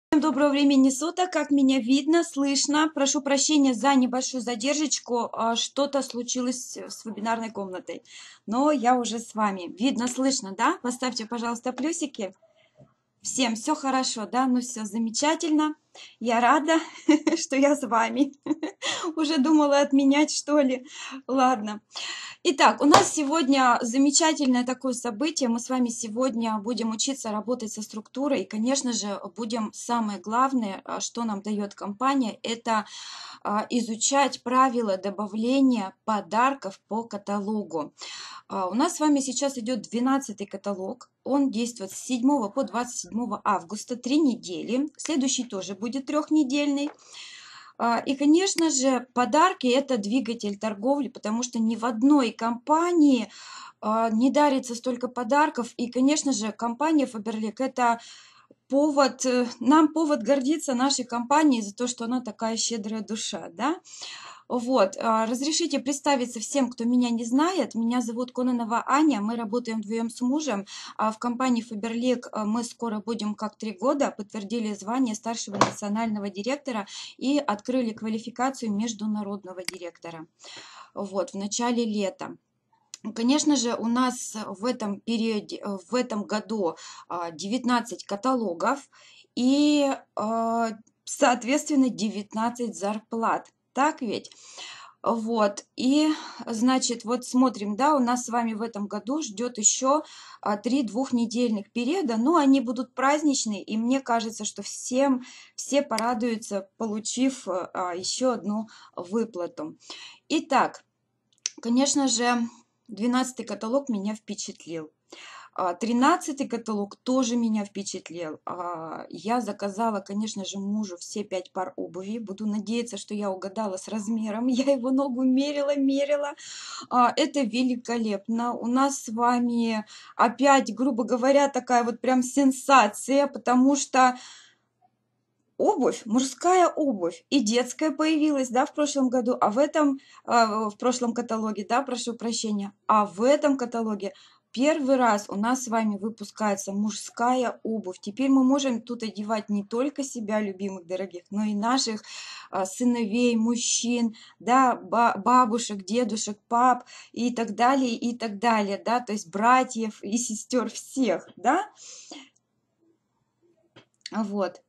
Всем доброго времени суток, как меня видно, слышно. Прошу прощения за небольшую задержечку, что-то случилось с вебинарной комнатой, но я уже с вами. Видно, слышно, да? Поставьте, пожалуйста, плюсики. Всем все хорошо, да? Ну все замечательно. Я рада, что я с вами. Уже думала отменять, что ли. Ладно. Итак, у нас сегодня замечательное такое событие. Мы с вами сегодня будем учиться работать со структурой. И, конечно же, будем самое главное, что нам дает компания, это изучать правила добавления подарков по каталогу. У нас с вами сейчас идет 12-й каталог. Он действует с 7 по 27 августа, 3 недели. Следующий тоже будет трехнедельный. И, конечно же, подарки – это двигатель торговли, потому что ни в одной компании не дарится столько подарков. И, конечно же, компания Faberlic – это повод, нам повод гордиться нашей компанией за то, что она такая щедрая душа, да? Вот, разрешите представиться всем, кто меня не знает. Меня зовут Кононова Аня, мы работаем вдвоем с мужем. В компании Faberlic мы скоро будем как 3 года, подтвердили звание старшего национального директора и открыли квалификацию международного директора. Вот, в начале лета. Конечно же, у нас в этом периоде, в этом году 19 каталогов и, соответственно, 19 зарплат. Так ведь? Вот, и, значит, вот смотрим, да, у нас с вами в этом году ждет еще 3 двухнедельных периода, но они будут праздничные, и мне кажется, что все порадуются, получив еще одну выплату. Итак, конечно же, 12-й каталог меня впечатлил. 13-й каталог тоже меня впечатлил. Я заказала, конечно же, мужу все 5 пар обуви. Буду надеяться, что я угадала с размером. Я его ногу мерила. Это великолепно. У нас с вами опять, грубо говоря, такая вот прям сенсация, потому что обувь, мужская обувь и детская появилась, да, в прошлом году, а в прошлом каталоге, да, прошу прощения, а в этом каталоге первый раз у нас с вами выпускается мужская обувь. Теперь мы можем тут одевать не только себя, любимых, дорогих, но и наших сыновей, мужчин, да, бабушек, дедушек, пап и так далее, да, то есть братьев и сестер всех, да, вот.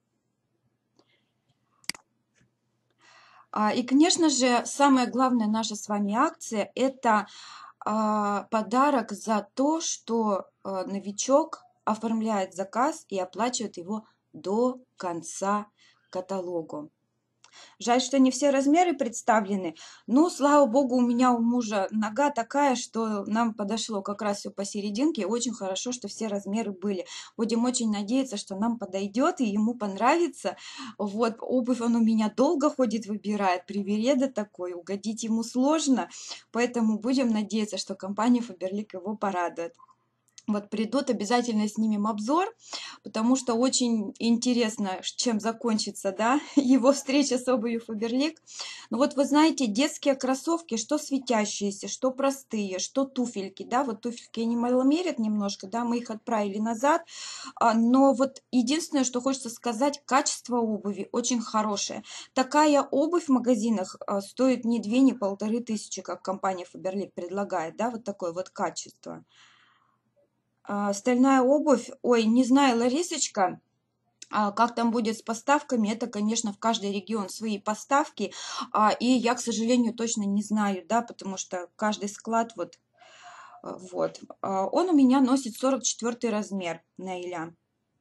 И, конечно же, самая главная наша с вами акция – это подарок за то, что новичок оформляет заказ и оплачивает его до конца каталога. Жаль, что не все размеры представлены, но, слава богу, у мужа нога такая, что нам подошло как раз все посерединке. Очень хорошо, что все размеры были. Будем очень надеяться, что нам подойдет и ему понравится. Вот, обувь он у меня долго ходит, выбирает, привереда такой, угодить ему сложно, поэтому будем надеяться, что компания Faberlic его порадует. Вот придут, обязательно снимем обзор, потому что очень интересно, чем закончится, да, его встреча с обувью Faberlic. Но вот вы знаете, детские кроссовки, что светящиеся, что простые, что туфельки, да, вот туфельки они маломерят немножко, да, мы их отправили назад, но вот единственное, что хочется сказать, качество обуви очень хорошее. Такая обувь в магазинах стоит не 2, не 1500, как компания Faberlic предлагает, да, вот такое вот качество. Стальная обувь, ой, не знаю, Ларисочка, как там будет с поставками, это, конечно, в каждый регион свои поставки, и я, к сожалению, точно не знаю, да, потому что каждый склад, вот, он у меня носит 44 размер, Наиля,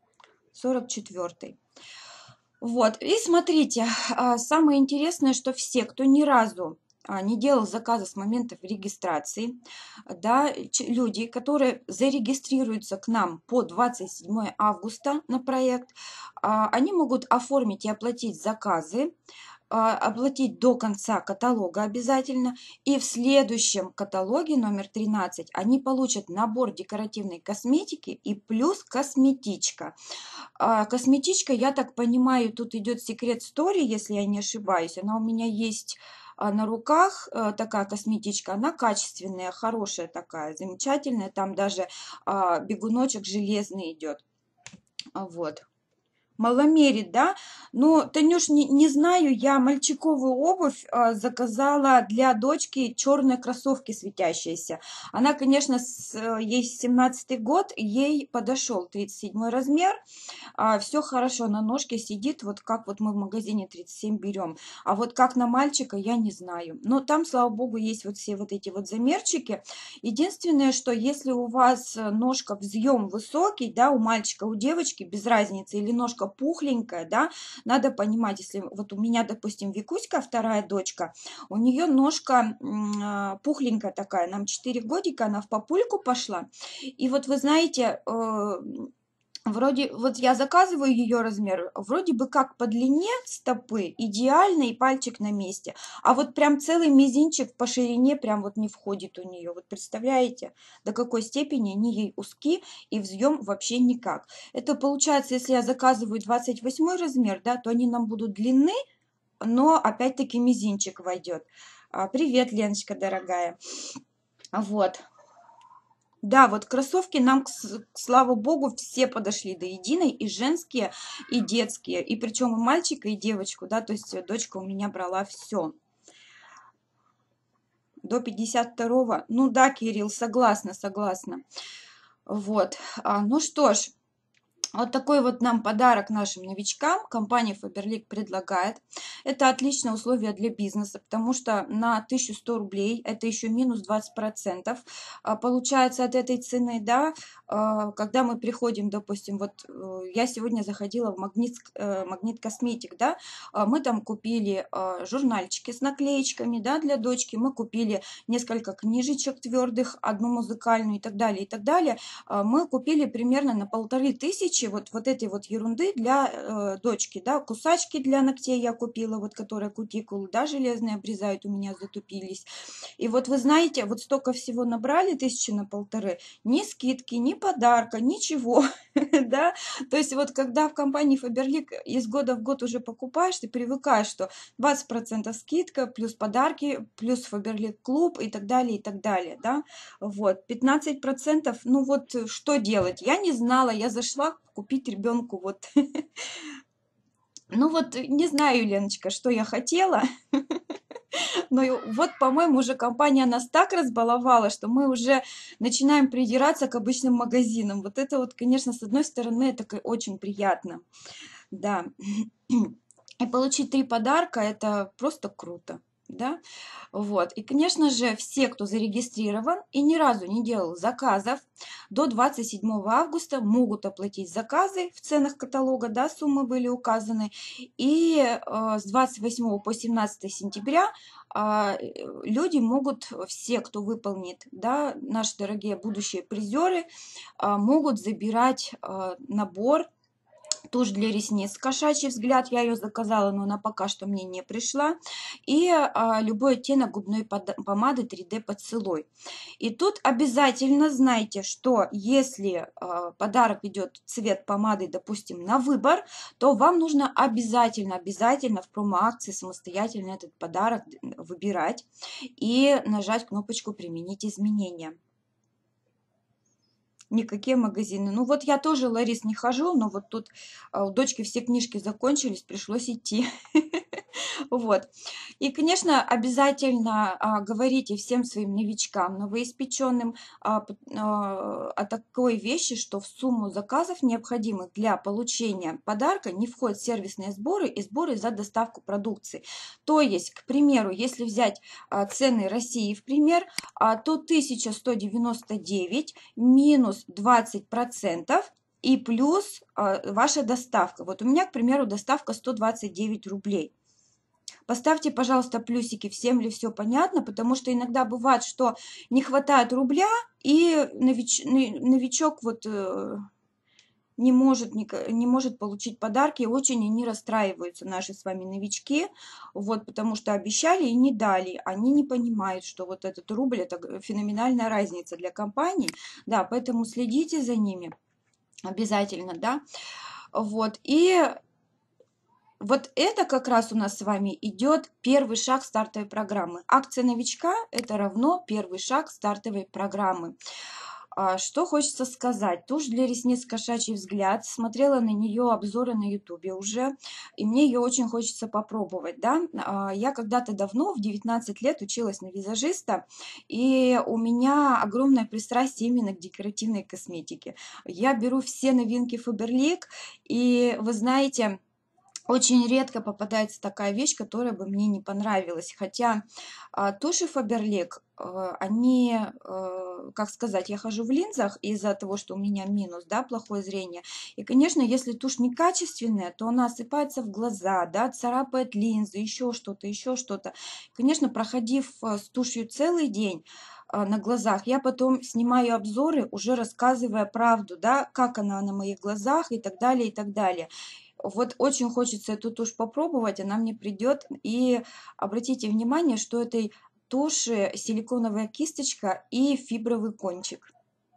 44. Вот, и смотрите, самое интересное, что все, кто ни разу не делал заказа с момента регистрации, да, люди, которые зарегистрируются к нам по 27 августа на проект, они могут оформить и оплатить заказы, оплатить до конца каталога обязательно, и в следующем каталоге номер 13 они получат набор декоративной косметики и плюс косметичка. Косметичка, я так понимаю, тут идет Secret Story, если я не ошибаюсь. Она у меня есть на руках, такая косметичка. Она качественная, хорошая такая, замечательная. Там даже бегуночек железный идет. Вот. Маломерит, да? Но, Танюш, не знаю, я мальчиковую обувь заказала для дочки, черные кроссовки светящиеся. Она, конечно, ей 17-й год, ей подошел 37 размер, все хорошо, на ножке сидит, вот как вот мы в магазине 37 берем. А вот как на мальчика, я не знаю. Но там, слава богу, есть вот все вот эти вот замерчики. Единственное, что если у вас ножка взъем высокий, да, у мальчика, у девочки, без разницы, или ножка пухленькая, да, надо понимать, если вот у меня, допустим, Викуська, вторая дочка, у нее ножка пухленькая такая, нам 4 годика, она в папульку пошла. И вот вы знаете, вроде, вот я заказываю ее размер, вроде бы как по длине стопы идеальный, пальчик на месте, а вот прям целый мизинчик по ширине прям вот не входит у нее. Вот представляете, до какой степени они ей узки и взъем вообще никак. Это получается, если я заказываю 28 размер, да, то они нам будут длинны, но опять-таки мизинчик войдет. Привет, Леночка, дорогая. Вот. Да, вот кроссовки нам, слава богу, все подошли до единой, и женские, и детские, и причем и мальчика, и девочку, да, то есть дочка у меня брала все. До 52-го, ну да, Кирилл, согласна, согласна. Вот, ну что ж, вот такой вот нам подарок нашим новичкам компания Faberlic предлагает. Это отличное условие для бизнеса, потому что на 1100 рублей, это еще минус 20%, получается от этой цены, да, когда мы приходим, допустим, вот я сегодня заходила в Магнит Косметик, да, мы там купили журнальчики с наклеечками, да, для дочки, мы купили несколько книжечек твердых, одну музыкальную и так далее, и так далее. Мы купили примерно на 1500 вот этой вот ерунды для дочки, да, кусачки для ногтей я купила, вот которые кутикулы, да, железные обрезают, у меня затупились. И вот вы знаете, вот столько всего набрали, 1500, ни скидки, ни подарка, ничего, да. То есть вот когда в компании Faberlic из года в год уже покупаешь, ты привыкаешь, что 20% скидка, плюс подарки, плюс Faberlic клуб и так далее, да. Вот, 15%, ну вот что делать? Я не знала, я зашла купить ребенку вот. Ну вот, не знаю, Леночка, что я хотела. Но вот, по-моему, уже компания нас так разбаловала, что мы уже начинаем придираться к обычным магазинам. Вот это вот, конечно, с одной стороны, это очень приятно. Да. И получить 3 подарка, это просто круто. Да, вот, и, конечно же, все, кто зарегистрирован и ни разу не делал заказов, до 27 августа могут оплатить заказы в ценах каталога, да, суммы были указаны, и с 28 по 17 сентября люди могут, все, кто выполнит, да, наши дорогие будущие призеры, могут забирать набор. Тушь для ресниц «Кошачий взгляд», я ее заказала, но она пока что мне не пришла. И любой оттенок губной помады 3D поцелуй. И тут обязательно знайте, что если подарок идет цвет помады, допустим, на выбор, то вам нужно обязательно в промо-акции самостоятельно этот подарок выбирать и нажать кнопочку «Применить изменения». Никакие магазины. Ну вот я тоже, Ларис, не хожу, но вот тут у дочки все книжки закончились, пришлось идти. Вот. И, конечно, обязательно говорите всем своим новичкам, новоиспеченным о такой вещи, что в сумму заказов, необходимых для получения подарка, не входят сервисные сборы и сборы за доставку продукции. То есть, к примеру, если взять цены России в пример, то 1199 минус 20%. И плюс ваша доставка. Вот у меня, к примеру, доставка 129 рублей. Поставьте, пожалуйста, плюсики, всем ли все понятно, потому что иногда бывает, что не хватает рубля, и новичок вот не может получить подарки, и очень они расстраиваются, наши с вами новички, вот, потому что обещали и не дали. Они не понимают, что вот этот рубль – это феноменальная разница для компании, да, поэтому следите за ними обязательно, да, вот, и вот это как раз у нас с вами идет первый шаг стартовой программы. Акция новичка – это равно первый шаг стартовой программы. Что хочется сказать? Тушь для ресниц «Кошачий взгляд». Смотрела на нее обзоры на ютубе уже, и мне ее очень хочется попробовать, да. Я когда-то давно, в 19 лет, училась на визажиста, и у меня огромное пристрастие именно к декоративной косметике. Я беру все новинки Faberlic, и вы знаете, очень редко попадается такая вещь, которая бы мне не понравилась. Хотя туши Faberlic, они, как сказать, я хожу в линзах из-за того, что у меня минус, да, плохое зрение. И, конечно, если тушь некачественная, то она осыпается в глаза, да, царапает линзы, еще что-то, еще что-то. Конечно, проходив с тушью целый день, на глазах, я потом снимаю обзоры, уже рассказывая правду, да, как она на моих глазах и так далее, и так далее. Вот очень хочется эту тушь попробовать, она мне придет. И обратите внимание, что этой туши силиконовая кисточка и фибровый кончик.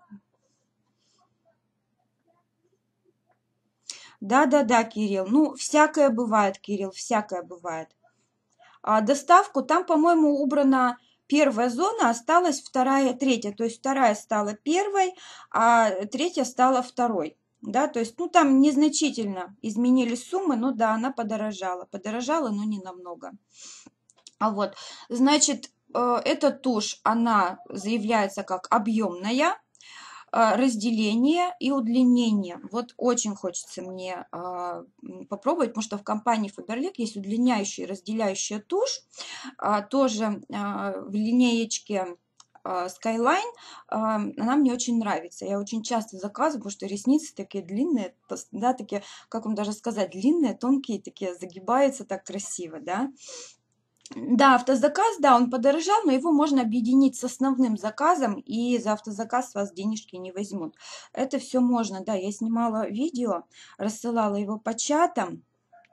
Да-да-да, Кирилл. Ну, всякое бывает, Кирилл, всякое бывает. Доставку там, по-моему, убрана первая зона, осталась вторая, третья. То есть вторая стала первой, а третья стала второй. Да, то есть, ну, там незначительно изменились суммы, но да, она подорожала. Подорожала, но не намного. Вот, значит, эта тушь, она заявляется как объемная, разделение и удлинение. Вот очень хочется мне попробовать, потому что в компании Faberlic есть удлиняющая и разделяющая тушь. Тоже в линеечке Skyline, она мне очень нравится. Я очень часто заказываю, потому что ресницы такие длинные, да, такие, как вам даже сказать, длинные, тонкие, такие загибаются так красиво, да. Да, автозаказ, да, он подорожал, но его можно объединить с основным заказом, и за автозаказ с вас денежки не возьмут. Это все можно, да, я снимала видео, рассылала его по чатам.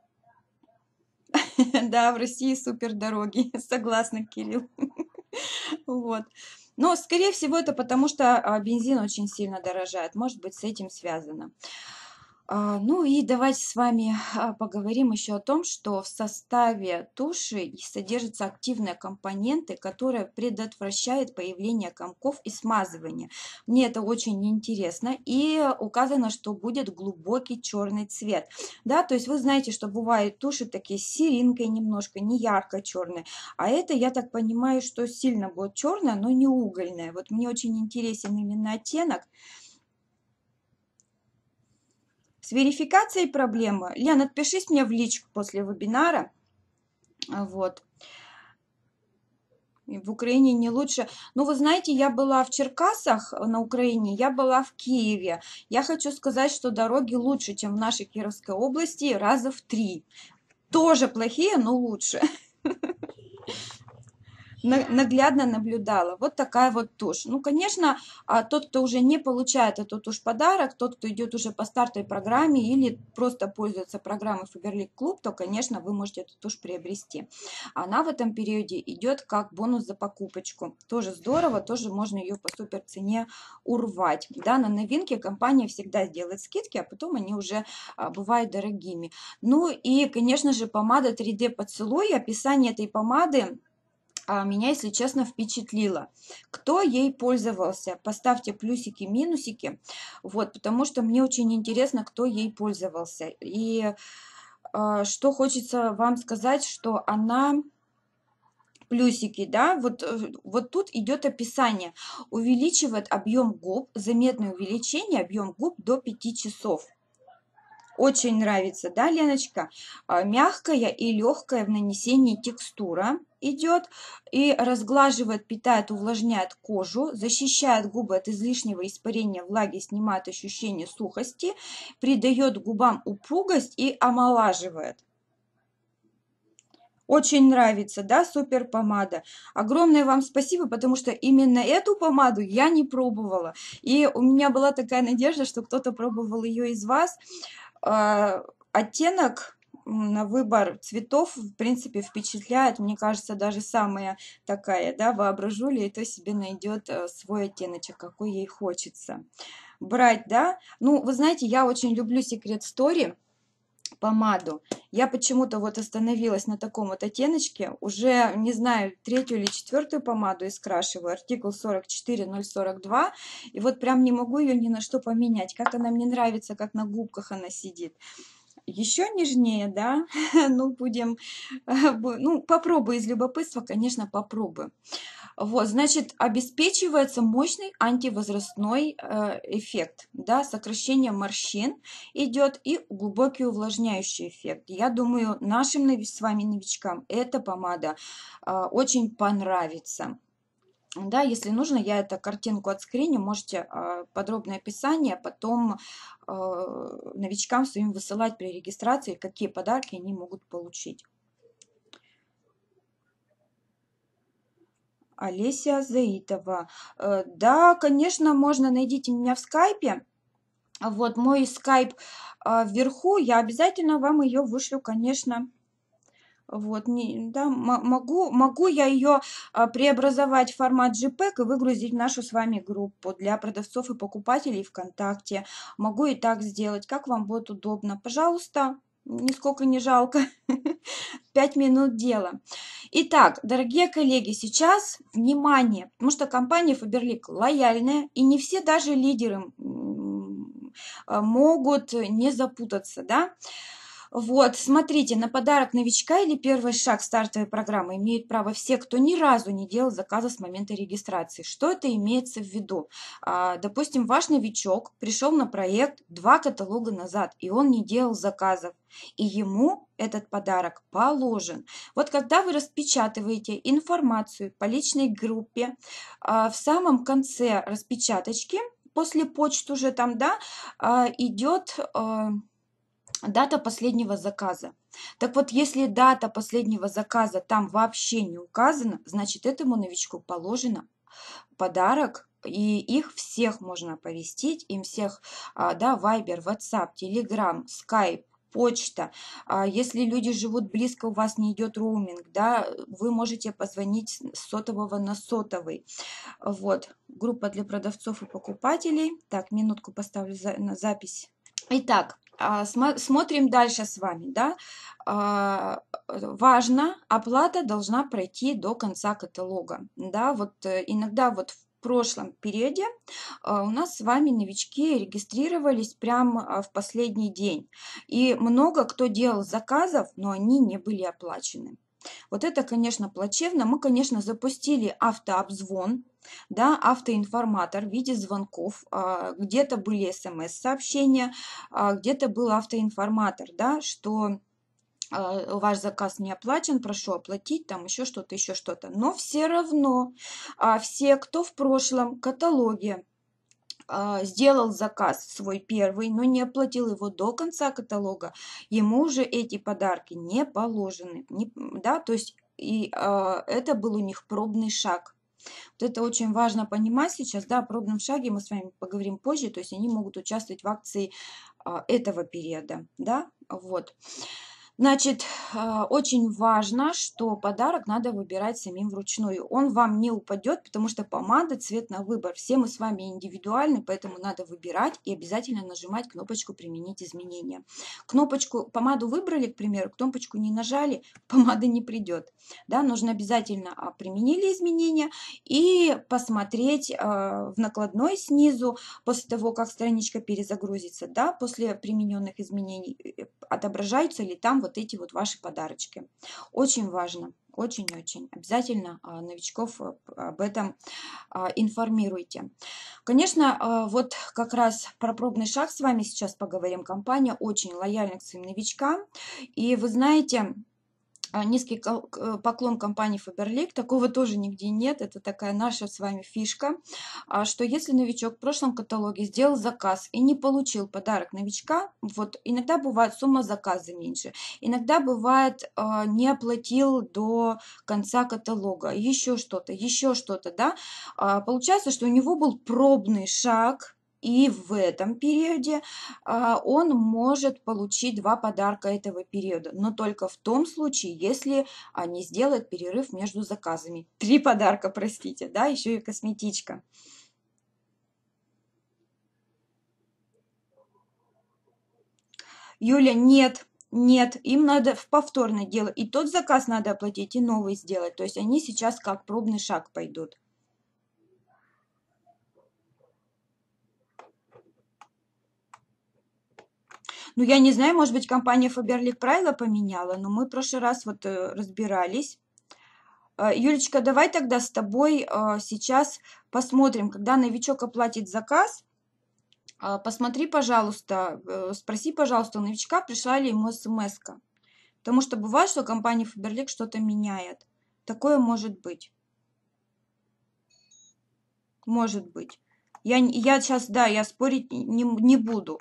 Да, в России супер дороги, согласна, Кирилл. Вот. Но, скорее всего, это потому, что бензин очень сильно дорожает. Может быть, с этим связано. Ну и давайте с вами поговорим еще о том, что в составе туши содержатся активные компоненты, которые предотвращают появление комков и смазывание. Мне это очень интересно. И указано, что будет глубокий черный цвет. Да, то есть вы знаете, что бывают туши такие с серинкой немножко, не ярко черные. А это, я так понимаю, что сильно будет черное, но не угольное. Вот мне очень интересен именно оттенок. С верификацией проблемы. Лен, отпишись мне в личку после вебинара. Вот. В Украине не лучше. Ну, вы знаете, я была в Черкасах на Украине, я была в Киеве. Я хочу сказать, что дороги лучше, чем в нашей Кировской области, раза в 3. Тоже плохие, но лучше. Наглядно наблюдала. Вот такая вот тушь. Ну, конечно, тот, кто уже не получает эту тушь подарок, тот, кто идет уже по стартовой программе или просто пользуется программой Faberlic Club, то, конечно, вы можете эту тушь приобрести. Она в этом периоде идет как бонус за покупочку. Тоже здорово, тоже можно ее по супер цене урвать. Да, на новинки компания всегда делает скидки, а потом они уже бывают дорогими. Ну и, конечно же, помада 3D поцелуй. Описание этой помады меня, если честно, впечатлило. Кто ей пользовался? Поставьте плюсики, минусики. Вот, потому что мне очень интересно, кто ей пользовался. И что хочется вам сказать, что она... Плюсики, да, вот тут идет описание. Увеличивает объем губ, заметное увеличение объем губ до 5 часов. Очень нравится, да, Леночка? Мягкая и легкая в нанесении текстура идет и разглаживает, питает, увлажняет кожу, защищает губы от излишнего испарения влаги, снимает ощущение сухости, придает губам упругость и омолаживает. Очень нравится, да, супер помада. Огромное вам спасибо, потому что именно эту помаду я не пробовала. И у меня была такая надежда, что кто-то пробовал ее из вас. Оттенок на выбор цветов, в принципе, впечатляет. Мне кажется, даже самая такая, да, воображу ли, и то себе найдет свой оттеночек, какой ей хочется брать, да. Ну, вы знаете, я очень люблю Secret Story. помаду. Я почему-то вот остановилась на таком вот оттеночке. Уже, не знаю, третью или четвертую помаду искрашиваю. Артикул 44042. И вот прям не могу ее ни на что поменять. Как она мне нравится, как на губках она сидит. Еще нежнее, да? Ну, будем... Ну, попробую из любопытства, конечно, попробую. Вот, значит, обеспечивается мощный антивозрастной эффект, да, сокращение морщин идет и глубокий увлажняющий эффект. Я думаю, нашим с вами новичкам эта помада очень понравится. Да, если нужно, я эту картинку отскриню, можете подробное описание потом новичкам своим высылать при регистрации, какие подарки они могут получить. Олеся Заитова. Да, конечно, можно, найдите меня в скайпе. Вот мой скайп вверху, я обязательно вам ее вышлю, конечно. Вот, да, могу я ее преобразовать в формат JPEG и выгрузить в нашу с вами группу для продавцов и покупателей ВКонтакте. Могу и так сделать, как вам будет удобно. Пожалуйста, нисколько не жалко. 5 минут дела. Итак, дорогие коллеги, сейчас внимание, потому что компания Faberlic лояльная, и не все даже лидеры могут не запутаться, да. Вот, смотрите, на подарок новичка или первый шаг стартовой программы имеют право все, кто ни разу не делал заказа с момента регистрации. Что это имеется в виду? Допустим, ваш новичок пришел на проект 2 каталога назад, и он не делал заказов, и ему этот подарок положен. Вот когда вы распечатываете информацию по личной группе, в самом конце распечаточки, после почты уже там, да, идет дата последнего заказа. Так вот, если дата последнего заказа там вообще не указана, значит, этому новичку положено подарок, и их всех можно оповестить, им всех, да, Viber, WhatsApp, Telegram, Skype, почта. Если люди живут близко, у вас не идет роуминг, да, вы можете позвонить с сотового на сотовый. Вот, группа для продавцов и покупателей. Так, минутку поставлю на запись. Итак, смотрим дальше с вами. Да? Важно, оплата должна пройти до конца каталога. Да? Вот иногда вот в прошлом периоде у нас с вами новички регистрировались прямо в последний день. И много кто делал заказов, но они не были оплачены. Вот это, конечно, плачевно. Мы, конечно, запустили автообзвон, да, автоинформатор в виде звонков. Где-то были смс-сообщения, где-то был автоинформатор, да, что ваш заказ не оплачен, прошу оплатить, там еще что-то, еще что-то. Но все равно все, кто в прошлом каталоге сделал заказ свой первый, но не оплатил его до конца каталога, ему уже эти подарки не положены. Да? То есть и это был у них пробный шаг. Вот это очень важно понимать сейчас, да, о пробном шаге мы с вами поговорим позже, то есть они могут участвовать в акции этого периода, да, вот. Значит, очень важно, что подарок надо выбирать самим вручную. Он вам не упадет, потому что помада цвет на выбор. Все мы с вами индивидуальны, поэтому надо выбирать и обязательно нажимать кнопочку «Применить изменения». Кнопочку «Помаду» выбрали, к примеру, кнопочку не нажали, помада не придет. Да, нужно обязательно применили изменения и посмотреть в накладной снизу, после того, как страничка перезагрузится, да, после примененных изменений, отображаются ли там вот эти вот ваши подарочки. Очень важно, очень-очень. Обязательно новичков об этом информируйте. Конечно, вот как раз про пробный шаг с вами сейчас поговорим. Компания очень лояльна к своим новичкам. И вы знаете, низкий поклон компании Faberlic, такого тоже нигде нет, это такая наша с вами фишка, что если новичок в прошлом каталоге сделал заказ и не получил подарок новичка, вот иногда бывает сумма заказа меньше, иногда бывает не оплатил до конца каталога, еще что-то, да, получается, что у него был пробный шаг, и в этом периоде он может получить 2 подарка этого периода, но только в том случае, если не сделает перерыв между заказами. 3 подарка, простите, да, еще и косметичка. Юля, нет. Нет, им надо в повторное дело. И тот заказ надо оплатить, и новый сделать. То есть они сейчас как пробный шаг пойдут. Ну, я не знаю, может быть, компания Faberlic правила поменяла, но мы в прошлый раз вот разбирались. Юлечка, давай тогда с тобой сейчас посмотрим, когда новичок оплатит заказ. Посмотри, пожалуйста, спроси, пожалуйста, у новичка, пришла ли ему смс-ка. Потому что бывает, что компания Faberlic что-то меняет. Такое может быть. Может быть. Я сейчас, да, я спорить не буду.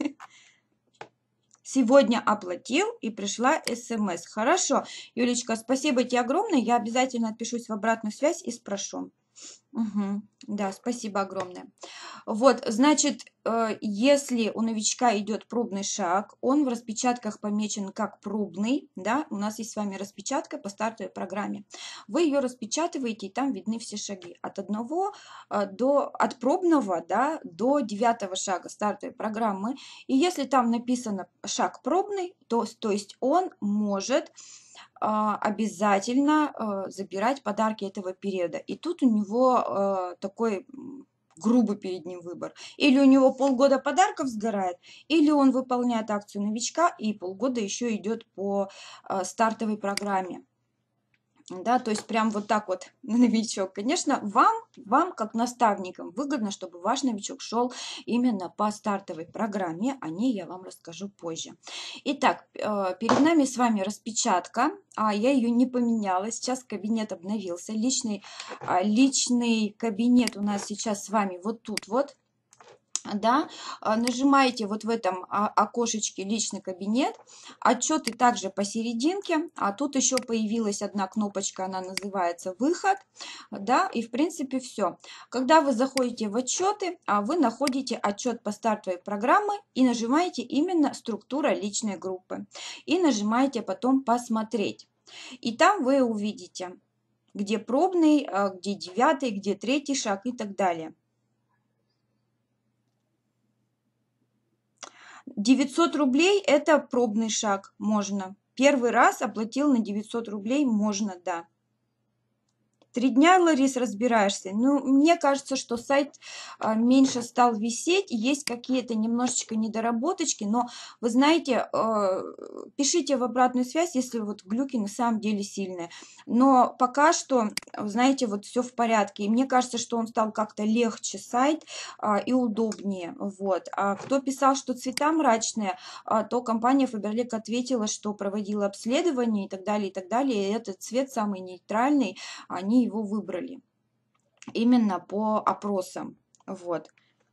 Сегодня оплатил и пришла смс. Хорошо. Юлечка, спасибо тебе огромное. Я обязательно отпишусь в обратную связь и спрошу. Угу. Да, спасибо огромное. Вот, значит, если у новичка идет пробный шаг, он в распечатках помечен как пробный, да, у нас есть с вами распечатка по стартовой программе. Вы ее распечатываете, и там видны все шаги от от пробного, да, до 9 шага стартовой программы. И если там написано шаг пробный, то есть он может обязательно забирать подарки этого периода. И тут у него такой грубый перед ним выбор. Или у него полгода подарков сгорает, или он выполняет акцию новичка и полгода еще идет по стартовой программе. Да, то есть прям вот так вот новичок. Конечно, вам как наставникам выгодно, чтобы ваш новичок шел именно по стартовой программе. О ней я вам расскажу позже. Итак, перед нами с вами распечатка. Я ее не поменяла. Сейчас кабинет обновился. Личный кабинет у нас сейчас с вами вот тут вот. Да, нажимаете вот в этом окошечке личный кабинет, отчеты также посерединке, а тут еще появилась одна кнопочка, она называется выход, да, и в принципе все. Когда вы заходите в отчеты, вы находите отчет по стартовой программе и нажимаете именно структура личной группы и нажимаете потом посмотреть, и там вы увидите, где пробный, где 9, где 3 шаг и так далее. 900 рублей – это пробный шаг, можно. Первый раз оплатил на 900 рублей, можно, да. 3 дня, Ларис, разбираешься. Ну, мне кажется, что сайт меньше стал висеть, есть какие-то немножечко недоработочки, но вы знаете, пишите в обратную связь, если вот глюки на самом деле сильные. Но пока что, знаете, вот все в порядке. И мне кажется, что он стал как-то легче сайт и удобнее. Вот. А кто писал, что цвета мрачные, то компания Faberlic ответила, что проводила обследование и так далее, и так далее. И этот цвет самый нейтральный, они его выбрали именно по опросам. Вот.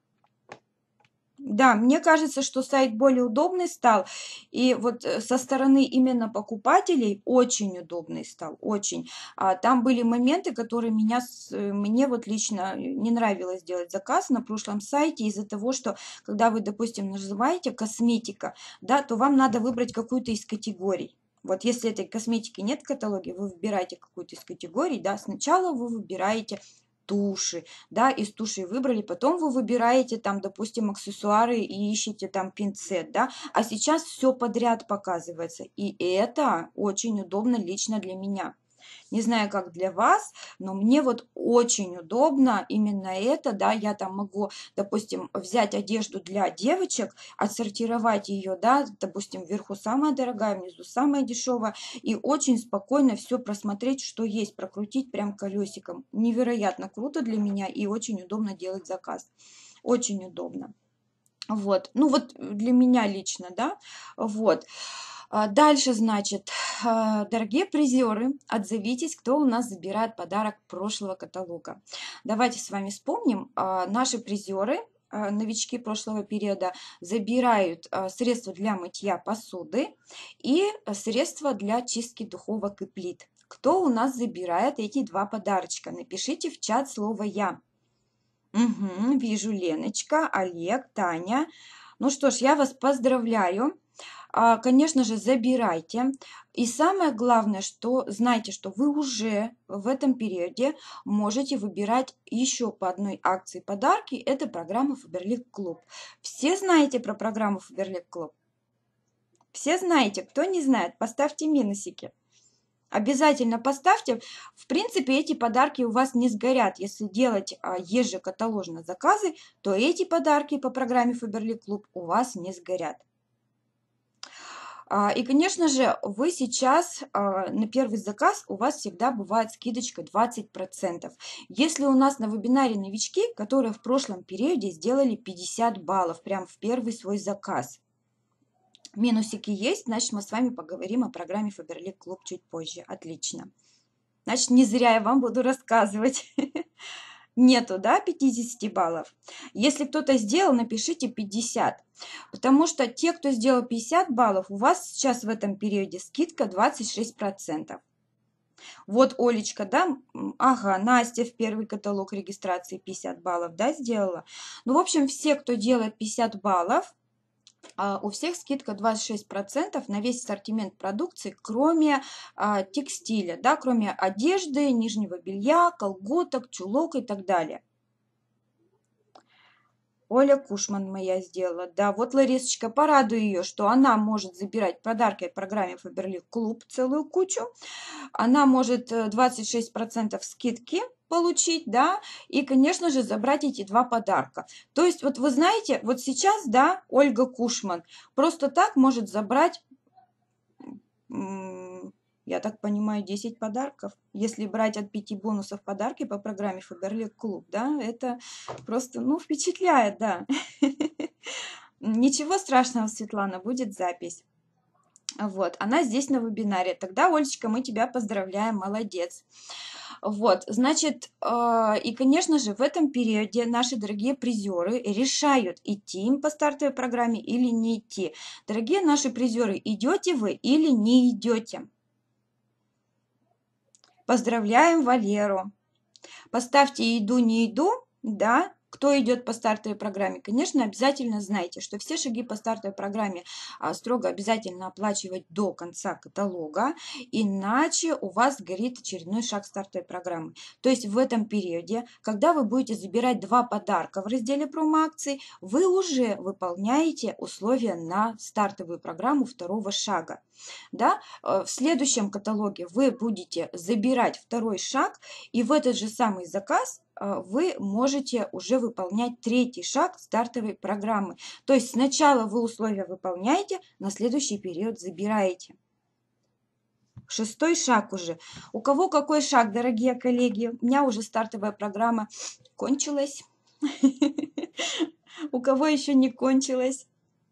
Да, мне кажется, что сайт более удобный стал, и вот со стороны именно покупателей очень удобный стал, очень. Там были моменты, которые мне вот лично не нравилось делать заказ на прошлом сайте из-за того, что когда вы, допустим, нажимаете косметика, да, то вам надо выбрать какую-то из категорий. Вот если этой косметики нет в каталоге, вы выбираете какую-то из категорий, да, сначала вы выбираете туши, да, из туши выбрали, потом вы выбираете там, допустим, аксессуары и ищете там пинцет, да, а сейчас все подряд показывается, и это очень удобно лично для меня. Не знаю, как для вас, но мне вот очень удобно именно это, да, я там могу, допустим, взять одежду для девочек, отсортировать ее, да, допустим, вверху самая дорогая, внизу самая дешевая, и очень спокойно все просмотреть, что есть, прокрутить прям колесиком. Невероятно круто для меня и очень удобно делать заказ. Очень удобно. Вот, ну вот для меня лично, да, вот. Дальше, значит, дорогие призеры, отзовитесь, кто у нас забирает подарок прошлого каталога. Давайте с вами вспомним, наши призеры, новички прошлого периода, забирают средства для мытья посуды и средства для чистки духовок и плит. Кто у нас забирает эти 2 подарочка? Напишите в чат слово «Я». Угу, вижу Леночка, Олег, Таня. Ну что ж, я вас поздравляю. Конечно же, забирайте. И самое главное, что знайте, что вы уже в этом периоде можете выбирать еще по одной акции подарки. Это программа Faberlic Club. Все знаете про программу Faberlic Club? Все знаете, кто не знает, поставьте минусики. Обязательно поставьте. В принципе, эти подарки у вас не сгорят. Если делать ежекаталожно заказы, то эти подарки по программе Faberlic Club у вас не сгорят. И, конечно же, вы сейчас на первый заказ у вас всегда бывает скидочка 20%. Если у нас на вебинаре новички, которые в прошлом периоде сделали 50 баллов, прям в первый свой заказ. Минусики есть, значит, мы с вами поговорим о программе Faberlic Club чуть позже. Отлично. Значит, не зря я вам буду рассказывать. Нету, да, 50 баллов? Если кто-то сделал, напишите 50. Потому что те, кто сделал 50 баллов, у вас сейчас в этом периоде скидка 26%. Вот Олечка, да, ага, Настя в первый каталог регистрации 50 баллов, да, сделала. Ну, в общем, все, кто делает 50 баллов, у всех скидка 26% на весь ассортимент продукции, кроме текстиля, да, кроме одежды, нижнего белья, колготок, чулок и так далее. Оля Кушман моя сделала. Да, вот Ларисочка, порадую ее, что она может забирать подарки от программы Faberlic Club целую кучу. Она может 26% скидки получить, да, и, конечно же, забрать эти два подарка. То есть, вот вы знаете, вот сейчас, да, Ольга Кушман просто так может забрать, я так понимаю, 10 подарков. Если брать от 5 бонусов подарки по программе Faberlic Club, да, это просто, ну, впечатляет, да. Ничего страшного, Светлана, будет запись. Вот, она здесь на вебинаре. Тогда, Олечка, мы тебя поздравляем, молодец. Вот, значит, и, конечно же, в этом периоде наши дорогие призеры решают, идти им по стартовой программе или не идти. Дорогие наши призеры, идете вы или не идете? Поздравляем Валеру. Поставьте иду, не иду, да. Кто идет по стартовой программе, конечно, обязательно знайте, что все шаги по стартовой программе строго обязательно оплачивать до конца каталога, иначе у вас горит очередной шаг стартовой программы. То есть в этом периоде, когда вы будете забирать два подарка в разделе промо-акций, вы уже выполняете условия на стартовую программу второго шага. Да? В следующем каталоге вы будете забирать второй шаг, и в этот же самый заказ вы можете уже выполнять третий шаг стартовой программы. То есть сначала вы условия выполняете, на следующий период забираете. Шестой шаг уже. У кого какой шаг, дорогие коллеги? У меня уже стартовая программа кончилась. У кого еще не кончилась?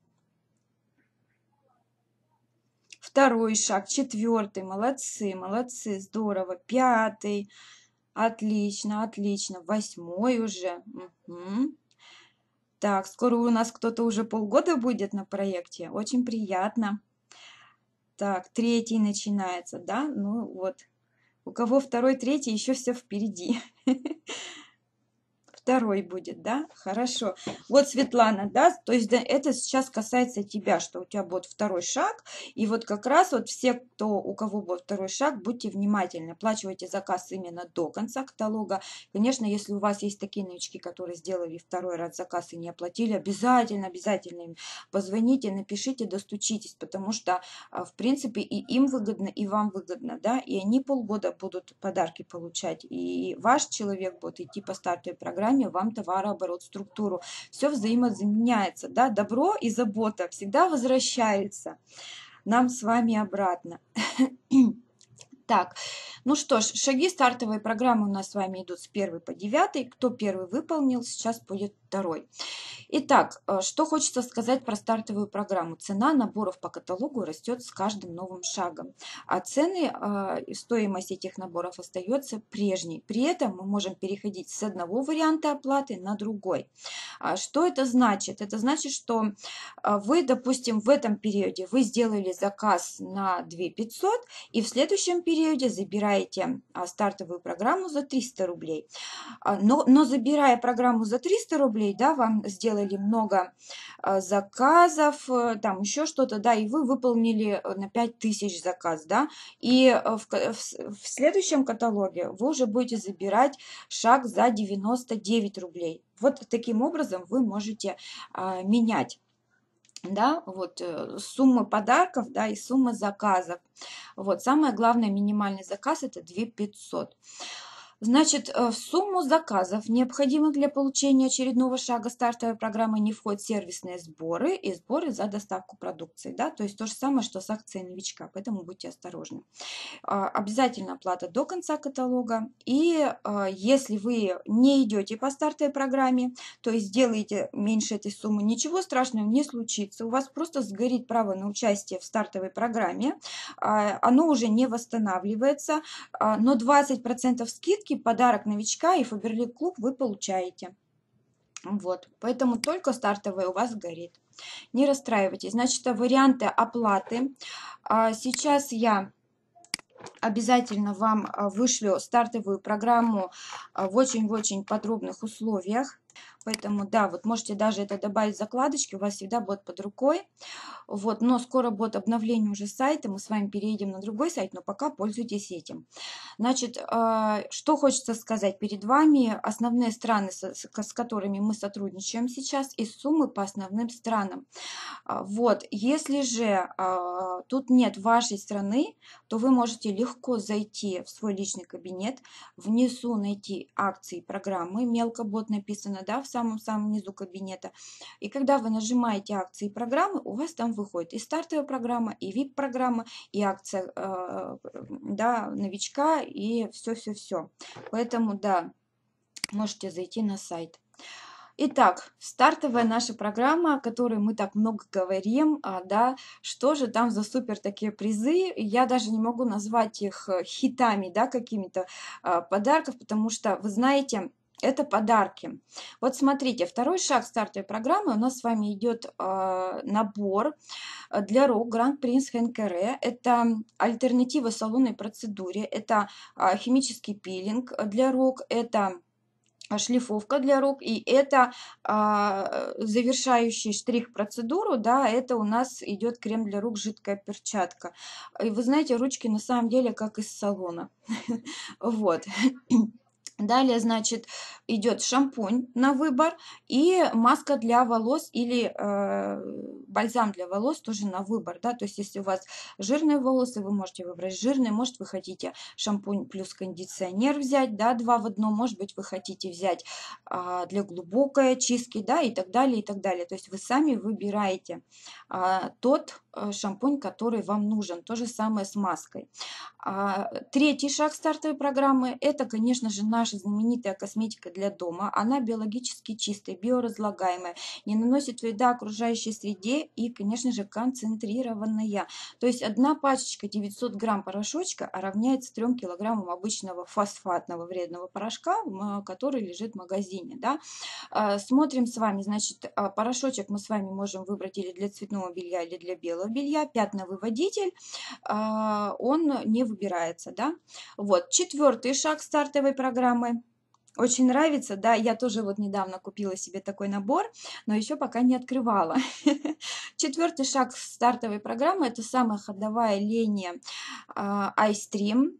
Второй шаг, четвертый, молодцы, молодцы, здорово. Пятый, отлично, отлично. Восьмой уже. Угу. Так, скоро у нас кто-то уже полгода будет на проекте. Очень приятно. Так, третий начинается, да? Ну вот. У кого второй, третий, еще все впереди. Второй будет, да? Хорошо. Вот, Светлана, да, то есть да, это сейчас касается тебя, что у тебя будет второй шаг. И вот как раз вот все, кто, у кого будет второй шаг, будьте внимательны. Оплачивайте заказ именно до конца каталога. Конечно, если у вас есть такие новички, которые сделали второй раз заказ и не оплатили, обязательно, обязательно им позвоните, напишите, достучитесь, потому что, в принципе, и им выгодно, и вам выгодно, да, и они полгода будут подарки получать, и ваш человек будет идти по стартовой программе, вам товарооборот, структуру. Все взаимозаменяется, да, добро и забота всегда возвращаются нам с вами обратно. Так, ну что ж, шаги стартовой программы у нас с вами идут с 1 по 9. Кто первый выполнил, сейчас будет второй. Итак, что хочется сказать про стартовую программу. Цена наборов по каталогу растет с каждым новым шагом, а цены и стоимость этих наборов остается прежней. При этом мы можем переходить с одного варианта оплаты на другой. Что это значит? Это значит, что вы, допустим, в этом периоде вы сделали заказ на 2500, и в следующем периоде забираете стартовую программу за 300 рублей. Но забирая программу за 300 рублей, да, вам сделали много заказов, там еще что-то, да, и вы выполнили на 5000 заказ, да, и в следующем каталоге вы уже будете забирать шаг за 99 рублей. Вот таким образом вы можете менять да, вот суммы подарков, да, и суммы заказов. Вот, самое главное, минимальный заказ это 2500. Значит, в сумму заказов, необходимых для получения очередного шага стартовой программы, не входят сервисные сборы и сборы за доставку продукции, да, то есть то же самое, что с акцией новичка, поэтому будьте осторожны. Обязательно оплата до конца каталога. И если вы не идете по стартовой программе, то есть сделаете меньше этой суммы, ничего страшного не случится. У вас просто сгорит право на участие в стартовой программе. Оно уже не восстанавливается, но 20% скидки, подарок новичка и Faberlic клуб вы получаете. Вот, поэтому только стартовая у вас горит. Не расстраивайтесь. Значит, варианты оплаты. Сейчас я обязательно вам вышлю стартовую программу в очень подробных условиях. Поэтому, да, вот можете даже это добавить в закладочки, у вас всегда будет под рукой. Вот, но скоро будет обновление уже сайта, мы с вами переедем на другой сайт, но пока пользуйтесь этим. Значит, что хочется сказать перед вами, основные страны, с которыми мы сотрудничаем сейчас, и суммы по основным странам. Вот, если же тут нет вашей страны, то вы можете легко зайти в свой личный кабинет, внизу найти акции и программы, мелко будет написано, да, в самом-самом низу кабинета. И когда вы нажимаете акции и программы, у вас там выходит и стартовая программа, и VIP-программа, и акция, да, новичка, и все-все-все. Поэтому, да, можете зайти на сайт. Итак, стартовая наша программа, о которой мы так много говорим, да, что же там за супер такие призы, я даже не могу назвать их хитами, да, какими-то подарков, потому что, вы знаете, это подарки. Вот смотрите, второй шаг стартовой программы у нас с вами идет набор для рук Grand Prince Hand Care. Это альтернатива салонной процедуре, это химический пилинг для рук, это шлифовка для рук, и это завершающий штрих процедуру, да, это у нас идет крем для рук, жидкая перчатка. И вы знаете, ручки на самом деле как из салона. Вот. Далее, значит, идет шампунь на выбор и маска для волос или бальзам для волос тоже на выбор, да, то есть если у вас жирные волосы, вы можете выбрать жирные, может вы хотите шампунь плюс кондиционер взять, да, 2 в 1, может быть вы хотите взять для глубокой очистки, да, и так далее, и так далее, то есть вы сами выбираете тот шампунь, который вам нужен, то же самое с маской. Третий шаг стартовой программы – это, конечно же, наша знаменитая косметика для дома. Она биологически чистая, биоразлагаемая, не наносит вреда окружающей среде и, конечно же, концентрированная. То есть одна пачечка 900 грамм порошочка равняется 3 килограммам обычного фосфатного вредного порошка, который лежит в магазине. Да? Смотрим с вами, значит, порошочек мы с вами можем выбрать или для цветного белья, или для белого белья. Пятновыводитель, он не выбирается, да. Вот, четвертый шаг стартовой программы. Очень нравится, да, я тоже вот недавно купила себе такой набор, но еще пока не открывала. Четвертый шаг стартовой программы – это самая ходовая линия iStream.